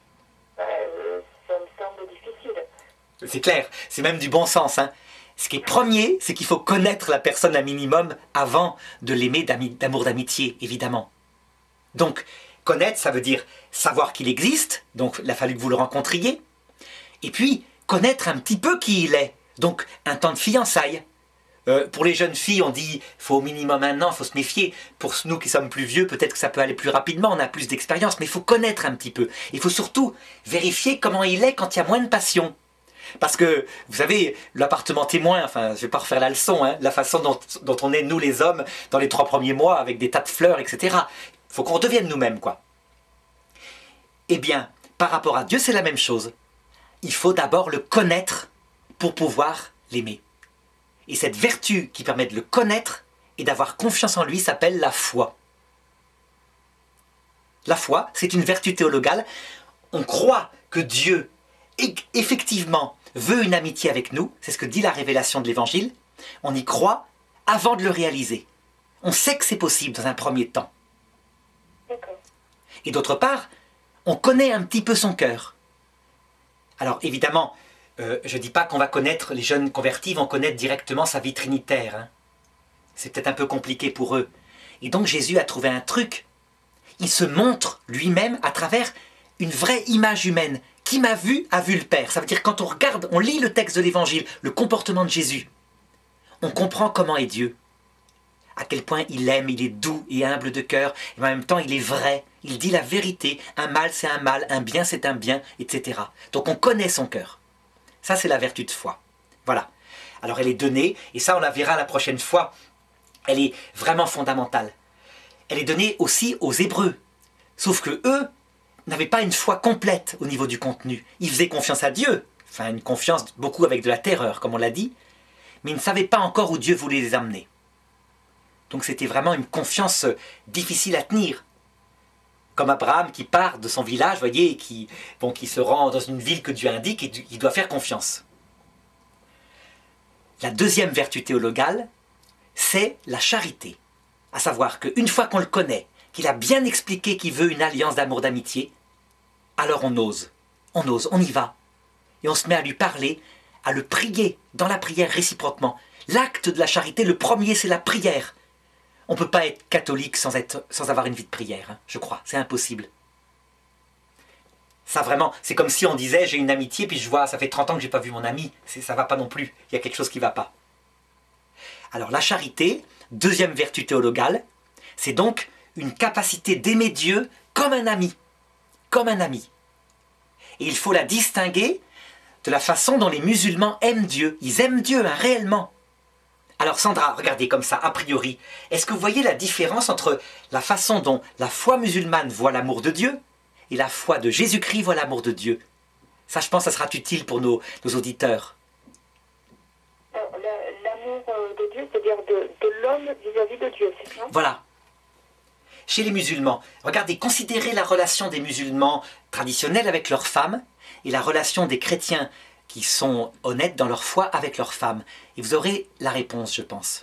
Ça me semble difficile. C'est clair, c'est même du bon sens. Hein. Ce qui est premier, c'est qu'il faut connaître la personne un minimum avant de l'aimer d'amour d'amitié, évidemment. Donc, connaître, ça veut dire savoir qu'il existe, donc il a fallu que vous le rencontriez. Et puis, connaître un petit peu qui il est, donc un temps de fiançailles. Pour les jeunes filles, on dit faut au minimum 1 an, il faut se méfier. Pour nous qui sommes plus vieux, peut-être que ça peut aller plus rapidement, on a plus d'expérience, mais il faut connaître un petit peu. Il faut surtout vérifier comment il est quand il y a moins de passion. Parce que, vous savez, l'appartement témoin, enfin, je ne vais pas refaire la leçon, hein, la façon dont on est, nous les hommes, dans les 3 premiers mois, avec des tas de fleurs, etc. Il faut qu'on redevienne nous-mêmes, quoi. Eh bien, par rapport à Dieu, c'est la même chose. Il faut d'abord le connaître pour pouvoir l'aimer. Et cette vertu qui permet de le connaître et d'avoir confiance en lui s'appelle la foi. La foi, c'est une vertu théologale. On croit que Dieu, effectivement, veut une amitié avec nous. C'est ce que dit la révélation de l'Évangile. On y croit avant de le réaliser. On sait que c'est possible dans un premier temps. Et d'autre part, on connaît un petit peu son cœur. Alors évidemment, je ne dis pas qu'on va connaître, les jeunes convertis vont connaître directement sa vie trinitaire. Hein. C'est peut-être un peu compliqué pour eux. Et donc Jésus a trouvé un truc. Il se montre lui-même à travers une vraie image humaine. Qui m'a vu a vu le Père. Ça veut dire quand on regarde, on lit le texte de l'Évangile, le comportement de Jésus, on comprend comment est Dieu. À quel point il aime, il est doux et humble de cœur, et en même temps il est vrai, il dit la vérité, un mal c'est un mal, un bien c'est un bien, etc. Donc on connaît son cœur. Ça c'est la vertu de foi. Voilà. Alors elle est donnée, et ça on la verra la prochaine fois, elle est vraiment fondamentale. Elle est donnée aussi aux Hébreux, sauf que eux n'avaient pas une foi complète au niveau du contenu. Ils faisaient confiance à Dieu, enfin une confiance beaucoup avec de la terreur comme on l'a dit, mais ils ne savaient pas encore où Dieu voulait les amener. Donc c'était vraiment une confiance difficile à tenir. Comme Abraham qui part de son village, vous voyez, et qui se rend dans une ville que Dieu indique et il doit faire confiance. La deuxième vertu théologale, c'est la charité. À savoir qu'une fois qu'on le connaît, qu'il a bien expliqué qu'il veut une alliance d'amour d'amitié, alors on ose, on y va. Et on se met à lui parler, à le prier dans la prière réciproquement. L'acte de la charité, le premier, c'est la prière. On ne peut pas être catholique sans avoir une vie de prière, hein, je crois, c'est impossible. Ça vraiment, c'est comme si on disait j'ai une amitié, puis je vois, ça fait 30 ans que je n'ai pas vu mon ami, ça ne va pas non plus, il y a quelque chose qui ne va pas. Alors la charité, deuxième vertu théologale, c'est donc une capacité d'aimer Dieu comme un ami. Comme un ami. Et il faut la distinguer de la façon dont les musulmans aiment Dieu. Ils aiment Dieu, hein, réellement. Alors Sandra, regardez comme ça, a priori, est-ce que vous voyez la différence entre la façon dont la foi musulmane voit l'amour de Dieu et la foi de Jésus-Christ voit l'amour de Dieu? Ça, je pense, ça sera utile pour nos auditeurs. L'amour de Dieu, c'est-à-dire de l'homme vis-à-vis de Dieu, c'est ça? Voilà. Chez les musulmans, regardez, considérez la relation des musulmans traditionnels avec leurs femmes et la relation des chrétiens qui sont honnêtes dans leur foi avec leurs femmes. Et vous aurez la réponse, je pense.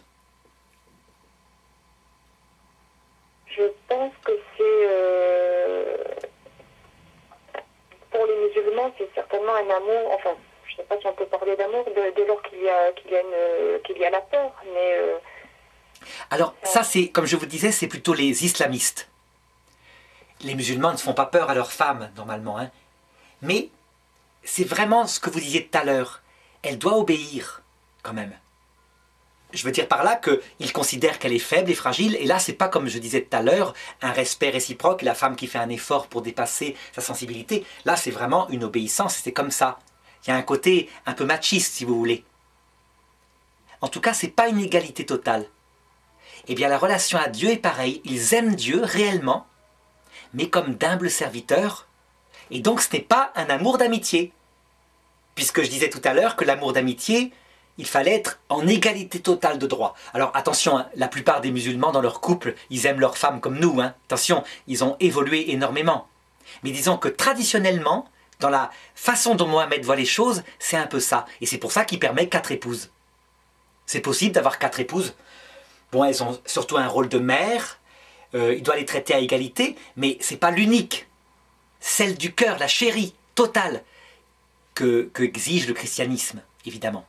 Je pense que c'est... pour les musulmans, c'est certainement un amour... Enfin, je ne sais pas si on peut parler d'amour dès lors qu'il y a la peur, mais... Alors, ça, c'est, comme je vous disais, c'est plutôt les islamistes. Les musulmans ne se font pas peur à leurs femmes, normalement. Hein. Mais c'est vraiment ce que vous disiez tout à l'heure. Elle doit obéir, quand même. Je veux dire par là qu'ils considèrent qu'elle est faible et fragile. Et là, c'est pas comme je disais tout à l'heure, un respect réciproque, la femme qui fait un effort pour dépasser sa sensibilité. Là, c'est vraiment une obéissance, c'est comme ça. Il y a un côté un peu machiste, si vous voulez. En tout cas, c'est pas une égalité totale. Eh bien, la relation à Dieu est pareille. Ils aiment Dieu réellement, mais comme d'humbles serviteurs. Et donc, ce n'est pas un amour d'amitié. Puisque je disais tout à l'heure que l'amour d'amitié, il fallait être en égalité totale de droit. Alors, attention, hein, la plupart des musulmans, dans leur couple, ils aiment leurs femmes comme nous. Hein. Attention, ils ont évolué énormément. Mais disons que traditionnellement, dans la façon dont Mohammed voit les choses, c'est un peu ça. Et c'est pour ça qu'il permet 4 épouses. C'est possible d'avoir 4 épouses. Bon, elles ont surtout un rôle de mère, il doit les traiter à égalité, mais ce n'est pas l'unique. Celle du cœur, la chérie totale que exige le christianisme, évidemment.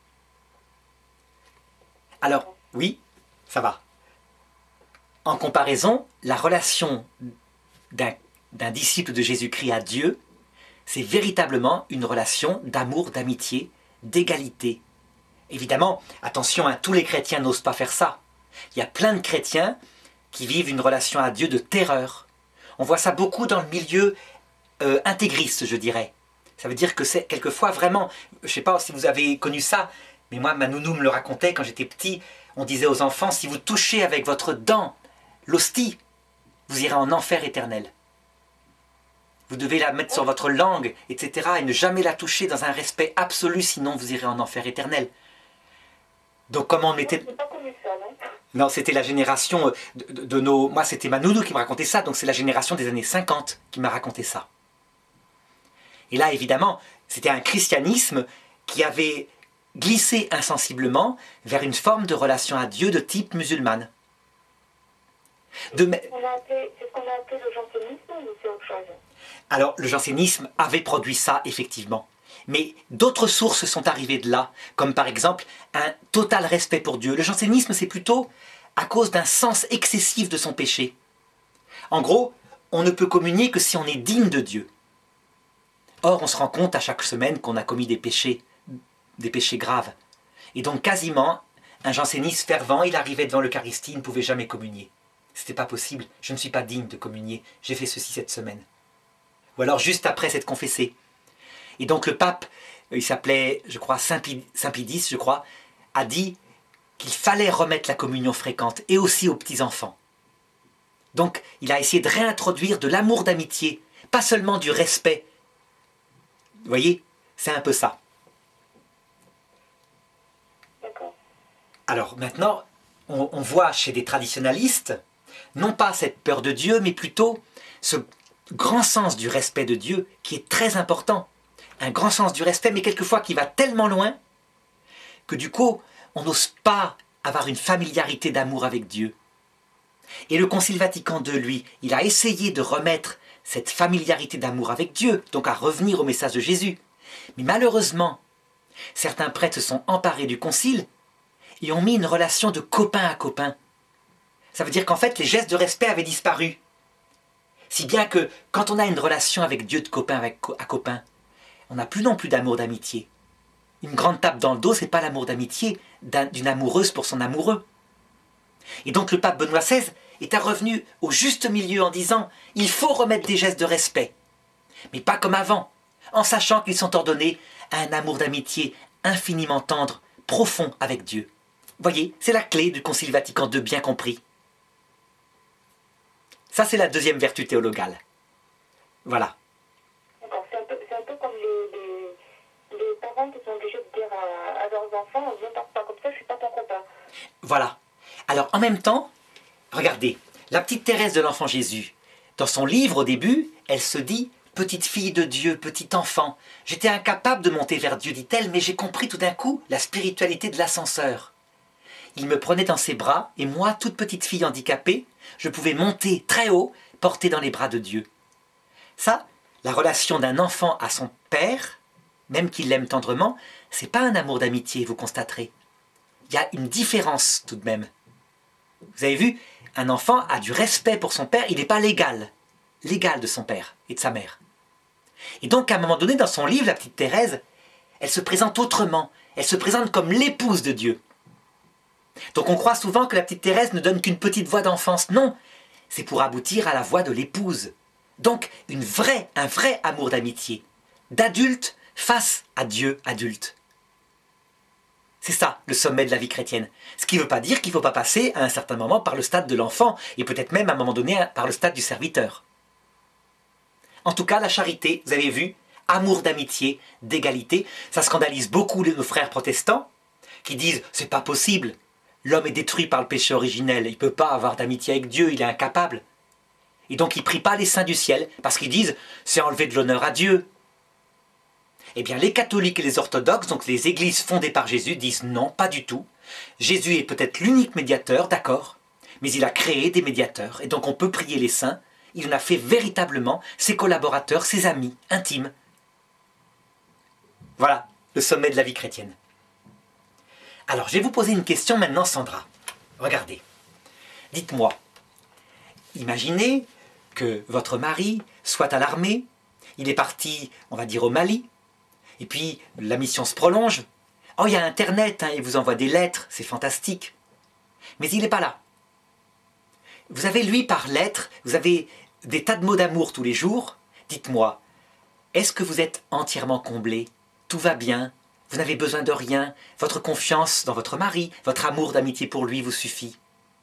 Alors, oui, ça va. En comparaison, la relation d'un disciple de Jésus-Christ à Dieu, c'est véritablement une relation d'amour, d'amitié, d'égalité. Évidemment, attention, hein, tous les chrétiens n'osent pas faire ça. Il y a plein de chrétiens qui vivent une relation à Dieu de terreur. On voit ça beaucoup dans le milieu intégriste, je dirais. Ça veut dire que c'est quelquefois vraiment, je ne sais pas si vous avez connu ça, mais moi, ma nounou me le racontait quand j'étais petit. On disait aux enfants, si vous touchez avec votre dent l'hostie, vous irez en enfer éternel. Vous devez la mettre sur votre langue, etc. et ne jamais la toucher dans un respect absolu, sinon vous irez en enfer éternel. Donc comment on était... Non, c'était la génération de nos... Moi, c'était ma nounou qui me racontait ça, donc c'est la génération des années 50 qui m'a raconté ça. Et là, évidemment, c'était un christianisme qui avait glissé insensiblement vers une forme de relation à Dieu de type musulmane. C'est ce qu'on a appelé le jansénisme ou c'est autre chose? Alors, le jansénisme avait produit ça, effectivement. Mais d'autres sources sont arrivées de là, comme par exemple un total respect pour Dieu. Le jansénisme, c'est plutôt à cause d'un sens excessif de son péché. En gros, on ne peut communier que si on est digne de Dieu. Or, on se rend compte à chaque semaine qu'on a commis des péchés graves. Et donc, quasiment, un janséniste fervent, il arrivait devant l'Eucharistie, il ne pouvait jamais communier. C'était pas possible, je ne suis pas digne de communier, j'ai fait ceci cette semaine. Ou alors juste après s'être confessé. Et donc le pape, il s'appelait, je crois, Saint Pidis, je crois, a dit qu'il fallait remettre la communion fréquente, et aussi aux petits-enfants. Donc il a essayé de réintroduire de l'amour d'amitié, pas seulement du respect. Vous voyez, c'est un peu ça. D'accord. Alors maintenant, on voit chez des traditionalistes, non pas cette peur de Dieu, mais plutôt ce grand sens du respect de Dieu qui est très important. Un grand sens du respect, mais quelquefois qui va tellement loin que du coup, on n'ose pas avoir une familiarité d'amour avec Dieu. Et le Concile Vatican II, lui, il a essayé de remettre cette familiarité d'amour avec Dieu, donc à revenir au message de Jésus. Mais malheureusement, certains prêtres se sont emparés du Concile et ont mis une relation de copain à copain. Ça veut dire qu'en fait, les gestes de respect avaient disparu. Si bien que, quand on a une relation avec Dieu de copain à copain, on n'a plus non plus d'amour d'amitié. Une grande tape dans le dos, c'est pas l'amour d'amitié d'une amoureuse pour son amoureux. Et donc le pape Benoît XVI est revenu au juste milieu en disant « Il faut remettre des gestes de respect, mais pas comme avant, en sachant qu'ils sont ordonnés à un amour d'amitié infiniment tendre, profond avec Dieu. » Voyez, c'est la clé du Concile Vatican II bien compris. Ça, c'est la deuxième vertu théologale. Voilà. C'est un peu comme les parents qui sont obligés de dire à leurs enfants, ne parle pas comme ça, je suis pas ton copain. Voilà. Alors, en même temps, regardez, la petite Thérèse de l'Enfant Jésus, dans son livre au début, elle se dit « Petite fille de Dieu, petit enfant, j'étais incapable de monter vers Dieu, dit-elle, mais j'ai compris tout d'un coup la spiritualité de l'ascenseur. Il me prenait dans ses bras, et moi, toute petite fille handicapée, je pouvais monter très haut, portée dans les bras de Dieu. » Ça, la relation d'un enfant à son père, même qu'il l'aime tendrement, c'est pas un amour d'amitié, vous constaterez. Il y a une différence tout de même. Vous avez vu, un enfant a du respect pour son père, il n'est pas l'égal de son père et de sa mère. Et donc, à un moment donné, dans son livre, la petite Thérèse, elle se présente autrement, elle se présente comme l'épouse de Dieu. Donc on croit souvent que la petite Thérèse ne donne qu'une petite voix d'enfance. Non, c'est pour aboutir à la voix de l'épouse. Donc un vrai amour d'amitié, d'adulte face à Dieu adulte. C'est ça, le sommet de la vie chrétienne. Ce qui ne veut pas dire qu'il ne faut pas passer à un certain moment par le stade de l'enfant, et peut-être même à un moment donné par le stade du serviteur. En tout cas, la charité, vous avez vu, amour d'amitié, d'égalité, ça scandalise beaucoup nos frères protestants, qui disent « c'est pas possible, l'homme est détruit par le péché originel, il ne peut pas avoir d'amitié avec Dieu, il est incapable. » Et donc ils ne prient pas les saints du ciel, parce qu'ils disent « c'est enlever de l'honneur à Dieu ». Eh bien les catholiques et les orthodoxes, donc les églises fondées par Jésus, disent « non, pas du tout. Jésus est peut-être l'unique médiateur, d'accord, mais il a créé des médiateurs. Et donc on peut prier les saints. Il en a fait véritablement ses collaborateurs, ses amis intimes. Voilà le sommet de la vie chrétienne. Alors, je vais vous poser une question maintenant, Sandra. Regardez. Dites-moi, imaginez que votre mari soit à l'armée, il est parti, on va dire, au Mali, et puis la mission se prolonge. Oh, il y a Internet, hein, il vous envoie des lettres, c'est fantastique. Mais il n'est pas là. Vous avez, lui, par lettre, vous avez des tas de mots d'amour tous les jours. Dites-moi, est-ce que vous êtes entièrement comblé? Tout va bien? Vous n'avez besoin de rien? Votre confiance dans votre mari, votre amour d'amitié pour lui vous suffit?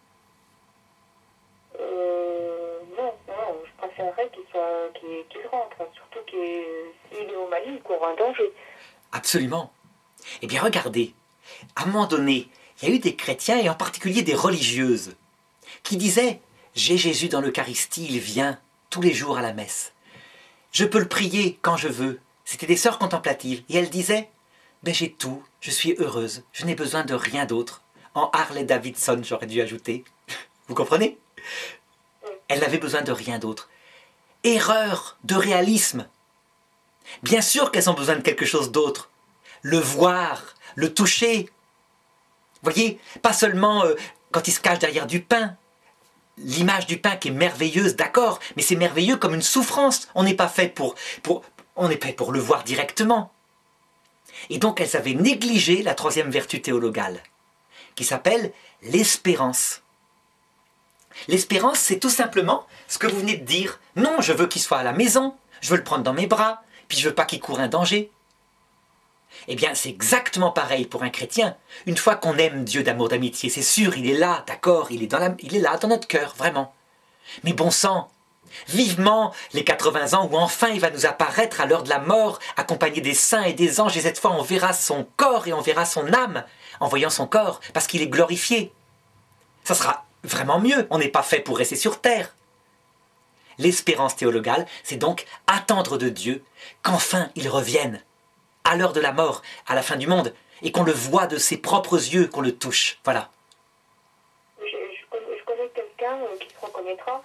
Non, je préférerais qu'il rentre, surtout s'il est au Mali, il court un danger. Absolument. Eh bien, regardez, à un moment donné, il y a eu des chrétiens, et en particulier des religieuses, qui disaient « J'ai Jésus dans l'Eucharistie, il vient tous les jours à la messe. Je peux le prier quand je veux. » C'était des sœurs contemplatives. Et elles disaient « Ben j'ai tout, je suis heureuse, je n'ai besoin de rien d'autre. » En Harley Davidson, j'aurais dû ajouter. Vous comprenez? Elles n'avaient besoin de rien d'autre. Erreur de réalisme. Bien sûr qu'elles ont besoin de quelque chose d'autre. Le voir, le toucher. Voyez, pas seulement quand il se cache derrière du pain. L'image du pain qui est merveilleuse, d'accord, mais c'est merveilleux comme une souffrance. On n'est pas fait pour le voir directement. Et donc elles avaient négligé la troisième vertu théologale, qui s'appelle l'espérance. L'espérance, c'est tout simplement ce que vous venez de dire. Non, je veux qu'il soit à la maison, je veux le prendre dans mes bras, puis je veux pas qu'il court un danger. Eh bien, c'est exactement pareil pour un chrétien. Une fois qu'on aime Dieu d'amour, d'amitié, c'est sûr, il est là, d'accord, il est là, dans notre cœur, vraiment. Mais bon sang, vivement les 80 ans où enfin il va nous apparaître à l'heure de la mort, accompagné des saints et des anges, et cette fois on verra son corps et on verra son âme en voyant son corps, parce qu'il est glorifié. Ça sera vraiment mieux, on n'est pas fait pour rester sur terre. L'espérance théologale, c'est donc attendre de Dieu qu'enfin il revienne, à l'heure de la mort, à la fin du monde, et qu'on le voit de ses propres yeux, qu'on le touche. Voilà. Je connais quelqu'un qui se reconnaîtra,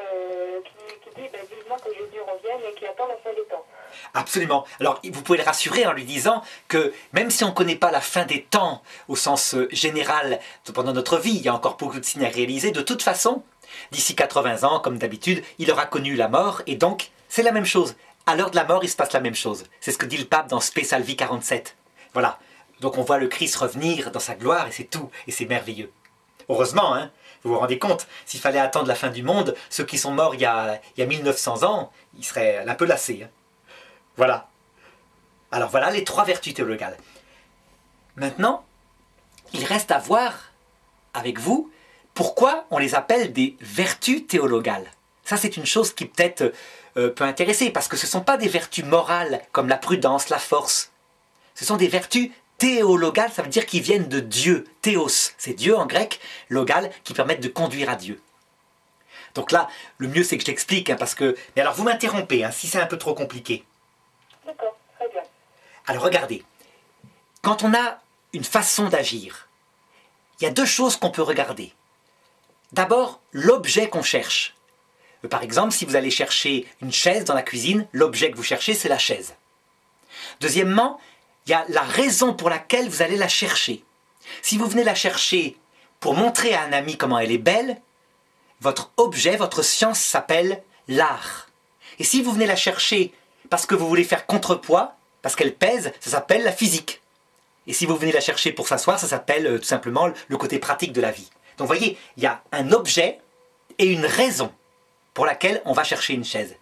qui dit vivement que Jésus revienne et qui attend la fin des temps. Absolument. Alors, vous pouvez le rassurer en lui disant que même si on ne connaît pas la fin des temps au sens général pendant notre vie, il y a encore beaucoup de signes à réaliser, de toute façon, d'ici 80 ans, comme d'habitude, il aura connu la mort, et donc, c'est la même chose. À l'heure de la mort, il se passe la même chose. C'est ce que dit le pape dans Spe Salvi 47. Voilà. Donc on voit le Christ revenir dans sa gloire, et c'est tout, et c'est merveilleux. Heureusement, hein, vous vous rendez compte, s'il fallait attendre la fin du monde, ceux qui sont morts il y a 1900 ans, ils seraient un peu lassés. Hein. Voilà. Alors voilà les 3 vertus théologales. Maintenant, il reste à voir avec vous pourquoi on les appelle des vertus théologales. Ça, c'est une chose qui peut-être peut intéresser, parce que ce ne sont pas des vertus morales comme la prudence, la force. Ce sont des vertus théologales, ça veut dire qu'ils viennent de Dieu. Théos, c'est Dieu en grec, logal, qui permettent de conduire à Dieu. Donc là, le mieux c'est que je l'explique, hein, parce que... Mais alors vous m'interrompez, hein, si c'est un peu trop compliqué. D'accord, très bien. Alors regardez, quand on a une façon d'agir, il y a 2 choses qu'on peut regarder. D'abord, l'objet qu'on cherche. Par exemple, si vous allez chercher une chaise dans la cuisine, l'objet que vous cherchez, c'est la chaise. Deuxièmement, il y a la raison pour laquelle vous allez la chercher. Si vous venez la chercher pour montrer à un ami comment elle est belle, votre objet, votre science s'appelle l'art. Et si vous venez la chercher parce que vous voulez faire contrepoids, parce qu'elle pèse, ça s'appelle la physique. Et si vous venez la chercher pour s'asseoir, ça s'appelle tout simplement le côté pratique de la vie. Donc vous voyez, il y a un objet et une raison pour laquelle on va chercher une chaise.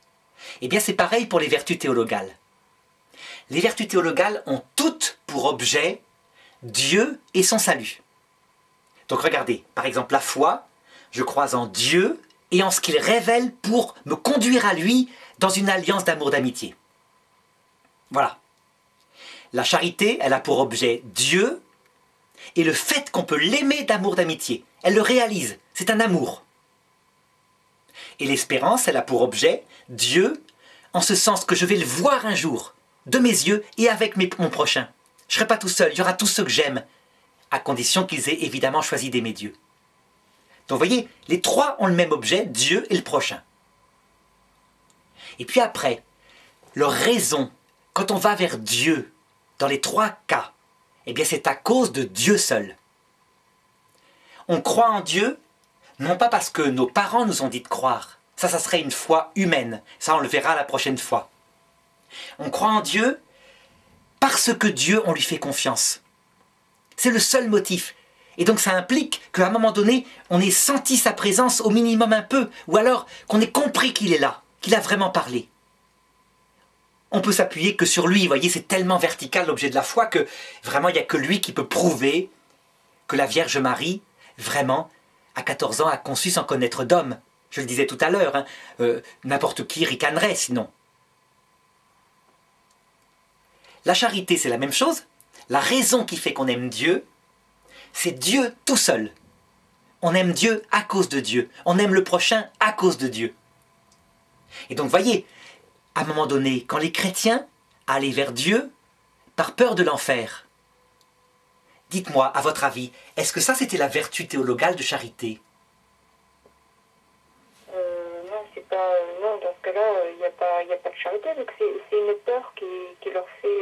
Eh bien c'est pareil pour les vertus théologales. Les vertus théologales ont toutes pour objet Dieu et son salut. Donc regardez, par exemple la foi, je crois en Dieu et en ce qu'il révèle pour me conduire à lui dans une alliance d'amour d'amitié. Voilà. La charité, elle a pour objet Dieu et le fait qu'on peut l'aimer d'amour d'amitié. Elle le réalise, c'est un amour. Et l'espérance, elle a pour objet Dieu, en ce sens que je vais le voir un jour, de mes yeux et avec mon prochain. Je ne serai pas tout seul, il y aura tous ceux que j'aime, à condition qu'ils aient évidemment choisi d'aimer Dieu. Donc vous voyez, les trois ont le même objet, Dieu et le prochain. Et puis après, leur raison, quand on va vers Dieu, dans les trois cas, eh bien c'est à cause de Dieu seul. On croit en Dieu, non pas parce que nos parents nous ont dit de croire. Ça serait une foi humaine. Ça, on le verra la prochaine fois. On croit en Dieu parce que Dieu, on lui fait confiance. C'est le seul motif. Et donc ça implique qu'à un moment donné, on ait senti sa présence au minimum un peu, ou alors qu'on ait compris qu'il est là, qu'il a vraiment parlé. On peut s'appuyer que sur lui, vous voyez, c'est tellement vertical l'objet de la foi que vraiment il n'y a que lui qui peut prouver que la Vierge Marie, vraiment, à 14 ans, a conçu sans connaître d'homme. Je le disais tout à l'heure, hein, n'importe qui ricanerait sinon. La charité, c'est la même chose. La raison qui fait qu'on aime Dieu, c'est Dieu tout seul. On aime Dieu à cause de Dieu. On aime le prochain à cause de Dieu. Et donc, voyez, à un moment donné, quand les chrétiens allaient vers Dieu par peur de l'enfer, dites-moi, à votre avis, est-ce que ça c'était la vertu théologale de charité? Non, c'est pas. Non, dans ce cas-là, il n'y a pas de charité, donc c'est une peur qui leur fait.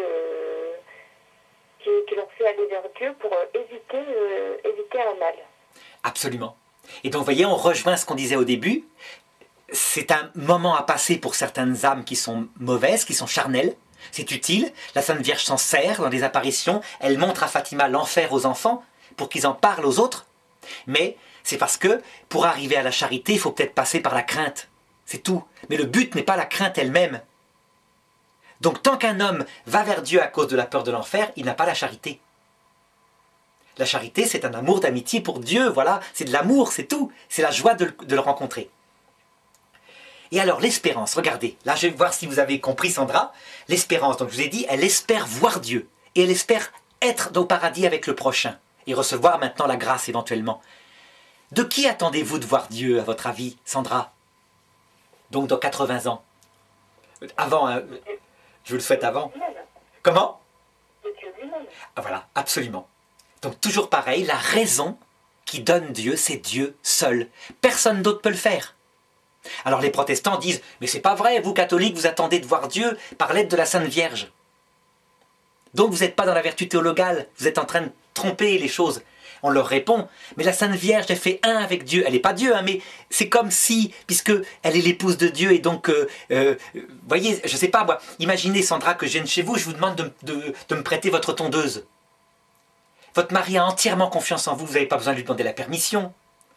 Qui leur fait aller vers Dieu pour éviter un mal. Absolument. Et donc, vous voyez, on rejoint ce qu'on disait au début. C'est un moment à passer pour certaines âmes qui sont mauvaises, qui sont charnelles. C'est utile. La Sainte Vierge s'en sert dans des apparitions. Elle montre à Fatima l'enfer aux enfants pour qu'ils en parlent aux autres. Mais c'est parce que pour arriver à la charité, il faut peut-être passer par la crainte. C'est tout. Mais le but n'est pas la crainte elle-même. Donc tant qu'un homme va vers Dieu à cause de la peur de l'enfer, il n'a pas la charité. La charité, c'est un amour d'amitié pour Dieu, voilà, c'est de l'amour, c'est tout. C'est la joie de le rencontrer. Et alors l'espérance, regardez, là je vais voir si vous avez compris Sandra. L'espérance, donc je vous ai dit, elle espère voir Dieu. Et elle espère être au paradis avec le prochain. Et recevoir maintenant la grâce éventuellement. De qui attendez-vous de voir Dieu, à votre avis, Sandra? Donc dans 80 ans. Avant, hein, je vous le souhaite avant. Comment? Ah, voilà, absolument. Donc toujours pareil, la raison qui donne Dieu, c'est Dieu seul. Personne d'autre peut le faire. Alors les protestants disent, mais c'est pas vrai, vous catholiques, vous attendez de voir Dieu par l'aide de la Sainte Vierge. Donc vous n'êtes pas dans la vertu théologale, vous êtes en train de tromper les choses. On leur répond, mais la Sainte Vierge, elle fait un avec Dieu. Elle n'est pas Dieu, hein, mais c'est comme si, puisque elle est l'épouse de Dieu, et donc, voyez, je ne sais pas, moi, imaginez Sandra que je vienne chez vous, je vous demande de me prêter votre tondeuse. Votre mari a entièrement confiance en vous, vous n'avez pas besoin de lui demander la permission.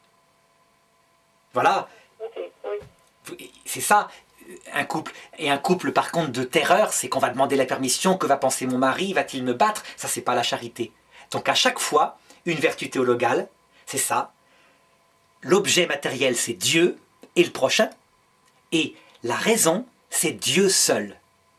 Voilà. C'est ça, un couple. Et un couple, par contre, de terreur, c'est qu'on va demander la permission, que va penser mon mari, va-t-il me battre? Ça, c'est pas la charité. Donc à chaque fois, une vertu théologale, c'est ça. L'objet matériel, c'est Dieu et le prochain. Et la raison, c'est Dieu seul.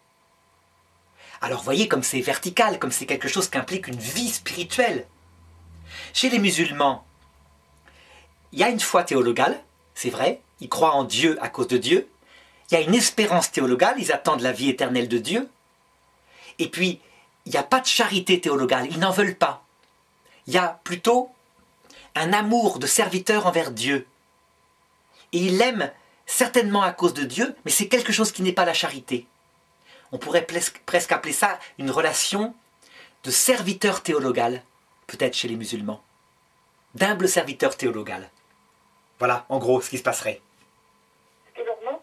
Alors voyez comme c'est vertical, comme c'est quelque chose qui implique une vie spirituelle. Chez les musulmans, il y a une foi théologale, c'est vrai, ils croient en Dieu à cause de Dieu. Il y a une espérance théologale, ils attendent la vie éternelle de Dieu. Et puis, il n'y a pas de charité théologale, ils n'en veulent pas. Il y a plutôt un amour de serviteur envers Dieu. Et ils l'aiment certainement à cause de Dieu, mais c'est quelque chose qui n'est pas la charité. On pourrait presque appeler ça une relation de serviteur théologal, peut-être chez les musulmans. D'humble serviteur théologal. Voilà, en gros, ce qui se passerait. Ce qui leur manque,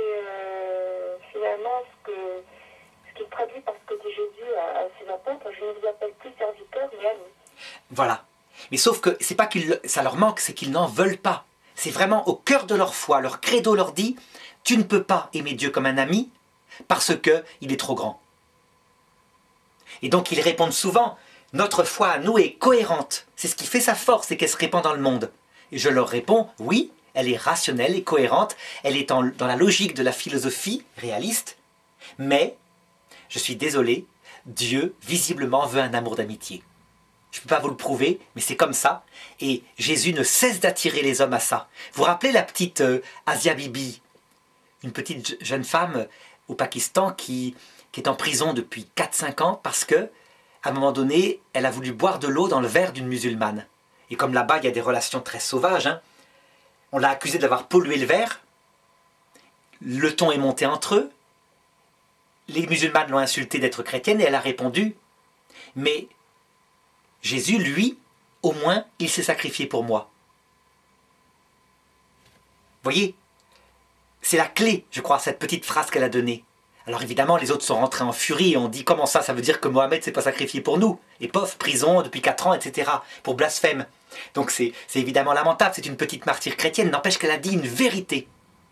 c'est finalement ce qui traduit par ce que dit Jésus à ses apôtres, je ne vous appelle plus serviteurs, mais amis. Voilà. Mais sauf que c'est pas que ça leur manque, c'est qu'ils n'en veulent pas. C'est vraiment au cœur de leur foi. Leur credo leur dit, tu ne peux pas aimer Dieu comme un ami parce qu'il est trop grand. Et donc ils répondent souvent, notre foi à nous est cohérente. C'est ce qui fait sa force et qu'elle se répand dans le monde. Et je leur réponds, oui, elle est rationnelle et cohérente, elle est dans la logique de la philosophie réaliste, mais, je suis désolé, Dieu visiblement veut un amour d'amitié. Je ne peux pas vous le prouver, mais c'est comme ça. Et Jésus ne cesse d'attirer les hommes à ça. Vous vous rappelez la petite Asia Bibi, une petite jeune femme au Pakistan qui est en prison depuis 4-5 ans parce que, à un moment donné, elle a voulu boire de l'eau dans le verre d'une musulmane. Et comme là-bas, il y a des relations très sauvages, hein, on l'a accusée d'avoir pollué le verre, le ton est monté entre eux, les musulmanes l'ont insultée d'être chrétienne et elle a répondu « Mais Jésus, lui, au moins, il s'est sacrifié pour moi. » Vous voyez, c'est la clé, je crois, cette petite phrase qu'elle a donnée. Alors évidemment, les autres sont rentrés en furie et ont dit « Comment ça veut dire que Mohamed ne s'est pas sacrifié pour nous ?» Et pof, prison depuis 4 ans, etc. pour blasphème. Donc c'est évidemment lamentable, c'est une petite martyre chrétienne, n'empêche qu'elle a dit une vérité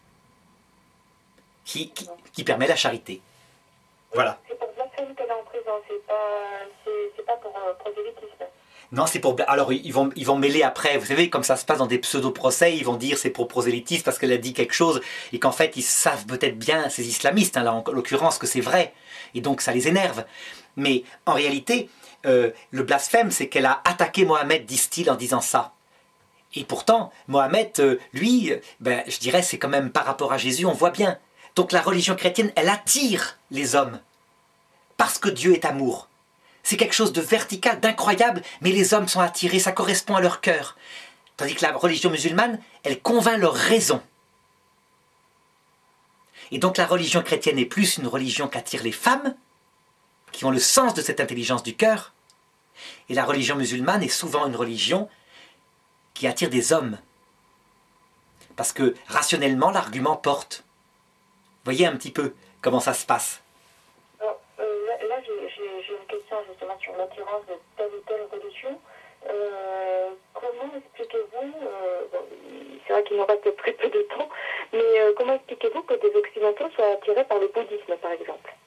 qui permet la charité. Voilà. C'est pour blasphème qu'elle est en prison, c'est pas pour prosélytisme. Non, c'est pour... Alors, ils vont mêler après, vous savez, comme ça se passe dans des pseudo-procès, ils vont dire c'est pour prosélytisme parce qu'elle a dit quelque chose et qu'en fait, ils savent peut-être bien, ces islamistes, hein, là, en l'occurrence, que c'est vrai. Et donc, ça les énerve. Mais en réalité, le blasphème, c'est qu'elle a attaqué Mohamed, disent-ils, en disant ça. Et pourtant, Mohamed, lui, je dirais, c'est quand même par rapport à Jésus, on voit bien. Donc, la religion chrétienne, elle attire les hommes. Parce que Dieu est amour. C'est quelque chose de vertical, d'incroyable, mais les hommes sont attirés, ça correspond à leur cœur. Tandis que la religion musulmane, elle convainc leur raison. Et donc la religion chrétienne est plus une religion qui attire les femmes, qui ont le sens de cette intelligence du cœur. Et la religion musulmane est souvent une religion qui attire des hommes. Parce que rationnellement, l'argument porte. Voyez un petit peu comment ça se passe. Là, j'ai une question justement sur l'attirance de telle ou telle religion. Comment expliquez-vous, c'est vrai qu'il nous reste très peu de temps, mais comment expliquez-vous que des Occidentaux soient attirés par le bouddhisme, par exemple?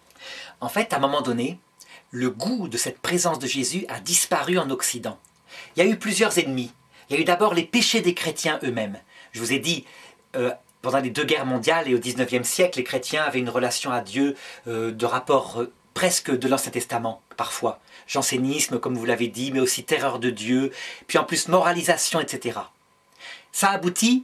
En fait, à un moment donné, le goût de cette présence de Jésus a disparu en Occident. Il y a eu plusieurs ennemis. Il y a eu d'abord les péchés des chrétiens eux-mêmes. Je vous ai dit, pendant les 2 guerres mondiales et au XIXe siècle, les chrétiens avaient une relation à Dieu de rapport presque de l'Ancien Testament, parfois. Jansénisme, comme vous l'avez dit, mais aussi terreur de Dieu, puis en plus moralisation, etc. Ça aboutit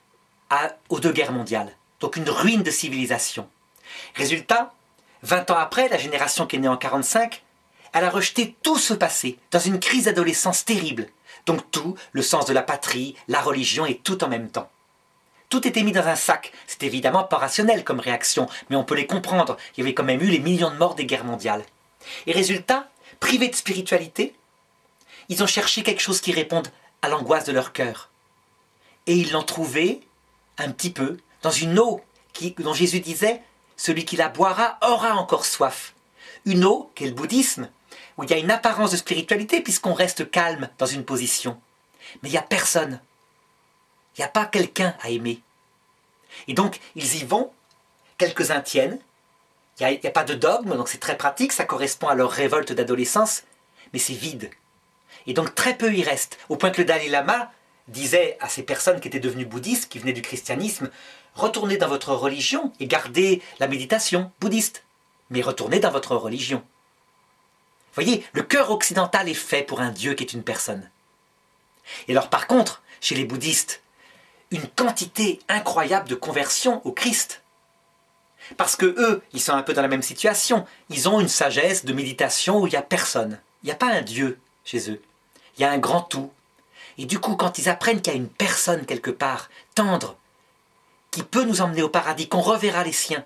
aux 2 guerres mondiales, donc une ruine de civilisation. Résultat, 20 ans après, la génération qui est née en 1945, elle a rejeté tout ce passé, dans une crise d'adolescence terrible. Donc tout, le sens de la patrie, la religion et tout en même temps. Tout était mis dans un sac. C'est évidemment pas rationnel comme réaction, mais on peut les comprendre. Il y avait quand même eu les millions de morts des guerres mondiales. Et résultat, privés de spiritualité, ils ont cherché quelque chose qui réponde à l'angoisse de leur cœur. Et ils l'ont trouvé, un petit peu, dans une eau dont Jésus disait « Celui qui la boira aura encore soif ». Une eau, qui est le bouddhisme, où il y a une apparence de spiritualité puisqu'on reste calme dans une position. Mais il n'y a personne. Il n'y a pas quelqu'un à aimer. Et donc, ils y vont, quelques-uns tiennent, il n'y a pas de dogme, donc c'est très pratique, ça correspond à leur révolte d'adolescence, mais c'est vide. Et donc très peu y restent, au point que le Dalai Lama disait à ces personnes qui étaient devenues bouddhistes, qui venaient du christianisme, retournez dans votre religion et gardez la méditation bouddhiste, mais retournez dans votre religion. Vous voyez, le cœur occidental est fait pour un Dieu qui est une personne. Et alors par contre, chez les bouddhistes, une quantité incroyable de conversions au Christ. Parce que eux, ils sont un peu dans la même situation. Ils ont une sagesse de méditation où il n'y a personne. Il n'y a pas un Dieu chez eux. Il y a un grand tout. Et du coup, quand ils apprennent qu'il y a une personne quelque part, tendre, qui peut nous emmener au paradis, qu'on reverra les siens,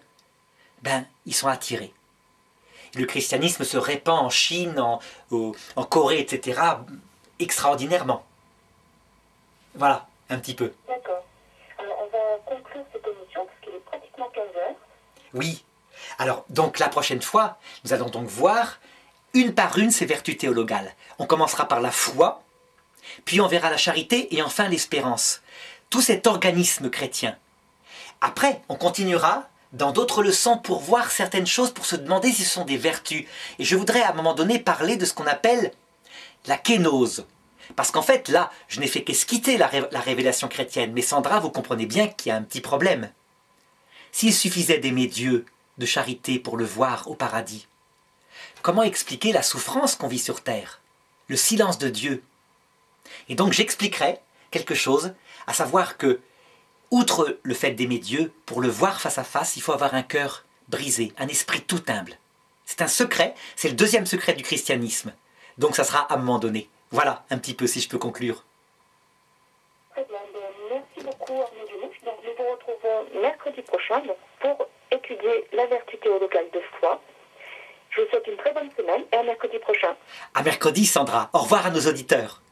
ils sont attirés. Et le christianisme se répand en Chine, en Corée, etc., extraordinairement. Voilà, un petit peu. D'accord. Alors, on va conclure cette émission parce qu'il est pratiquement 15 heures. Oui. Alors, donc la prochaine fois, nous allons donc voir une par une ces vertus théologales. On commencera par la foi, puis on verra la charité et enfin l'espérance. Tout cet organisme chrétien. Après, on continuera dans d'autres leçons pour voir certaines choses, pour se demander si ce sont des vertus. Et je voudrais à un moment donné parler de ce qu'on appelle la kénose. Parce qu'en fait, là, je n'ai fait qu'esquisser la révélation chrétienne. Mais Sandra, vous comprenez bien qu'il y a un petit problème. S'il suffisait d'aimer Dieu de charité pour le voir au paradis, comment expliquer la souffrance qu'on vit sur terre? Le silence de Dieu? Et donc j'expliquerai quelque chose, à savoir que, outre le fait d'aimer Dieu, pour le voir face à face, il faut avoir un cœur brisé, un esprit tout humble. C'est un secret, c'est le 2e secret du christianisme. Donc ça sera à un moment donné. Voilà, un petit peu si je peux conclure. Très bien, merci beaucoup, Arnaud Dumouche. Donc, nous vous retrouvons mercredi prochain donc, pour étudier la vertu théologale de foi. Je vous souhaite une très bonne semaine et à mercredi prochain. À mercredi, Sandra. Au revoir à nos auditeurs.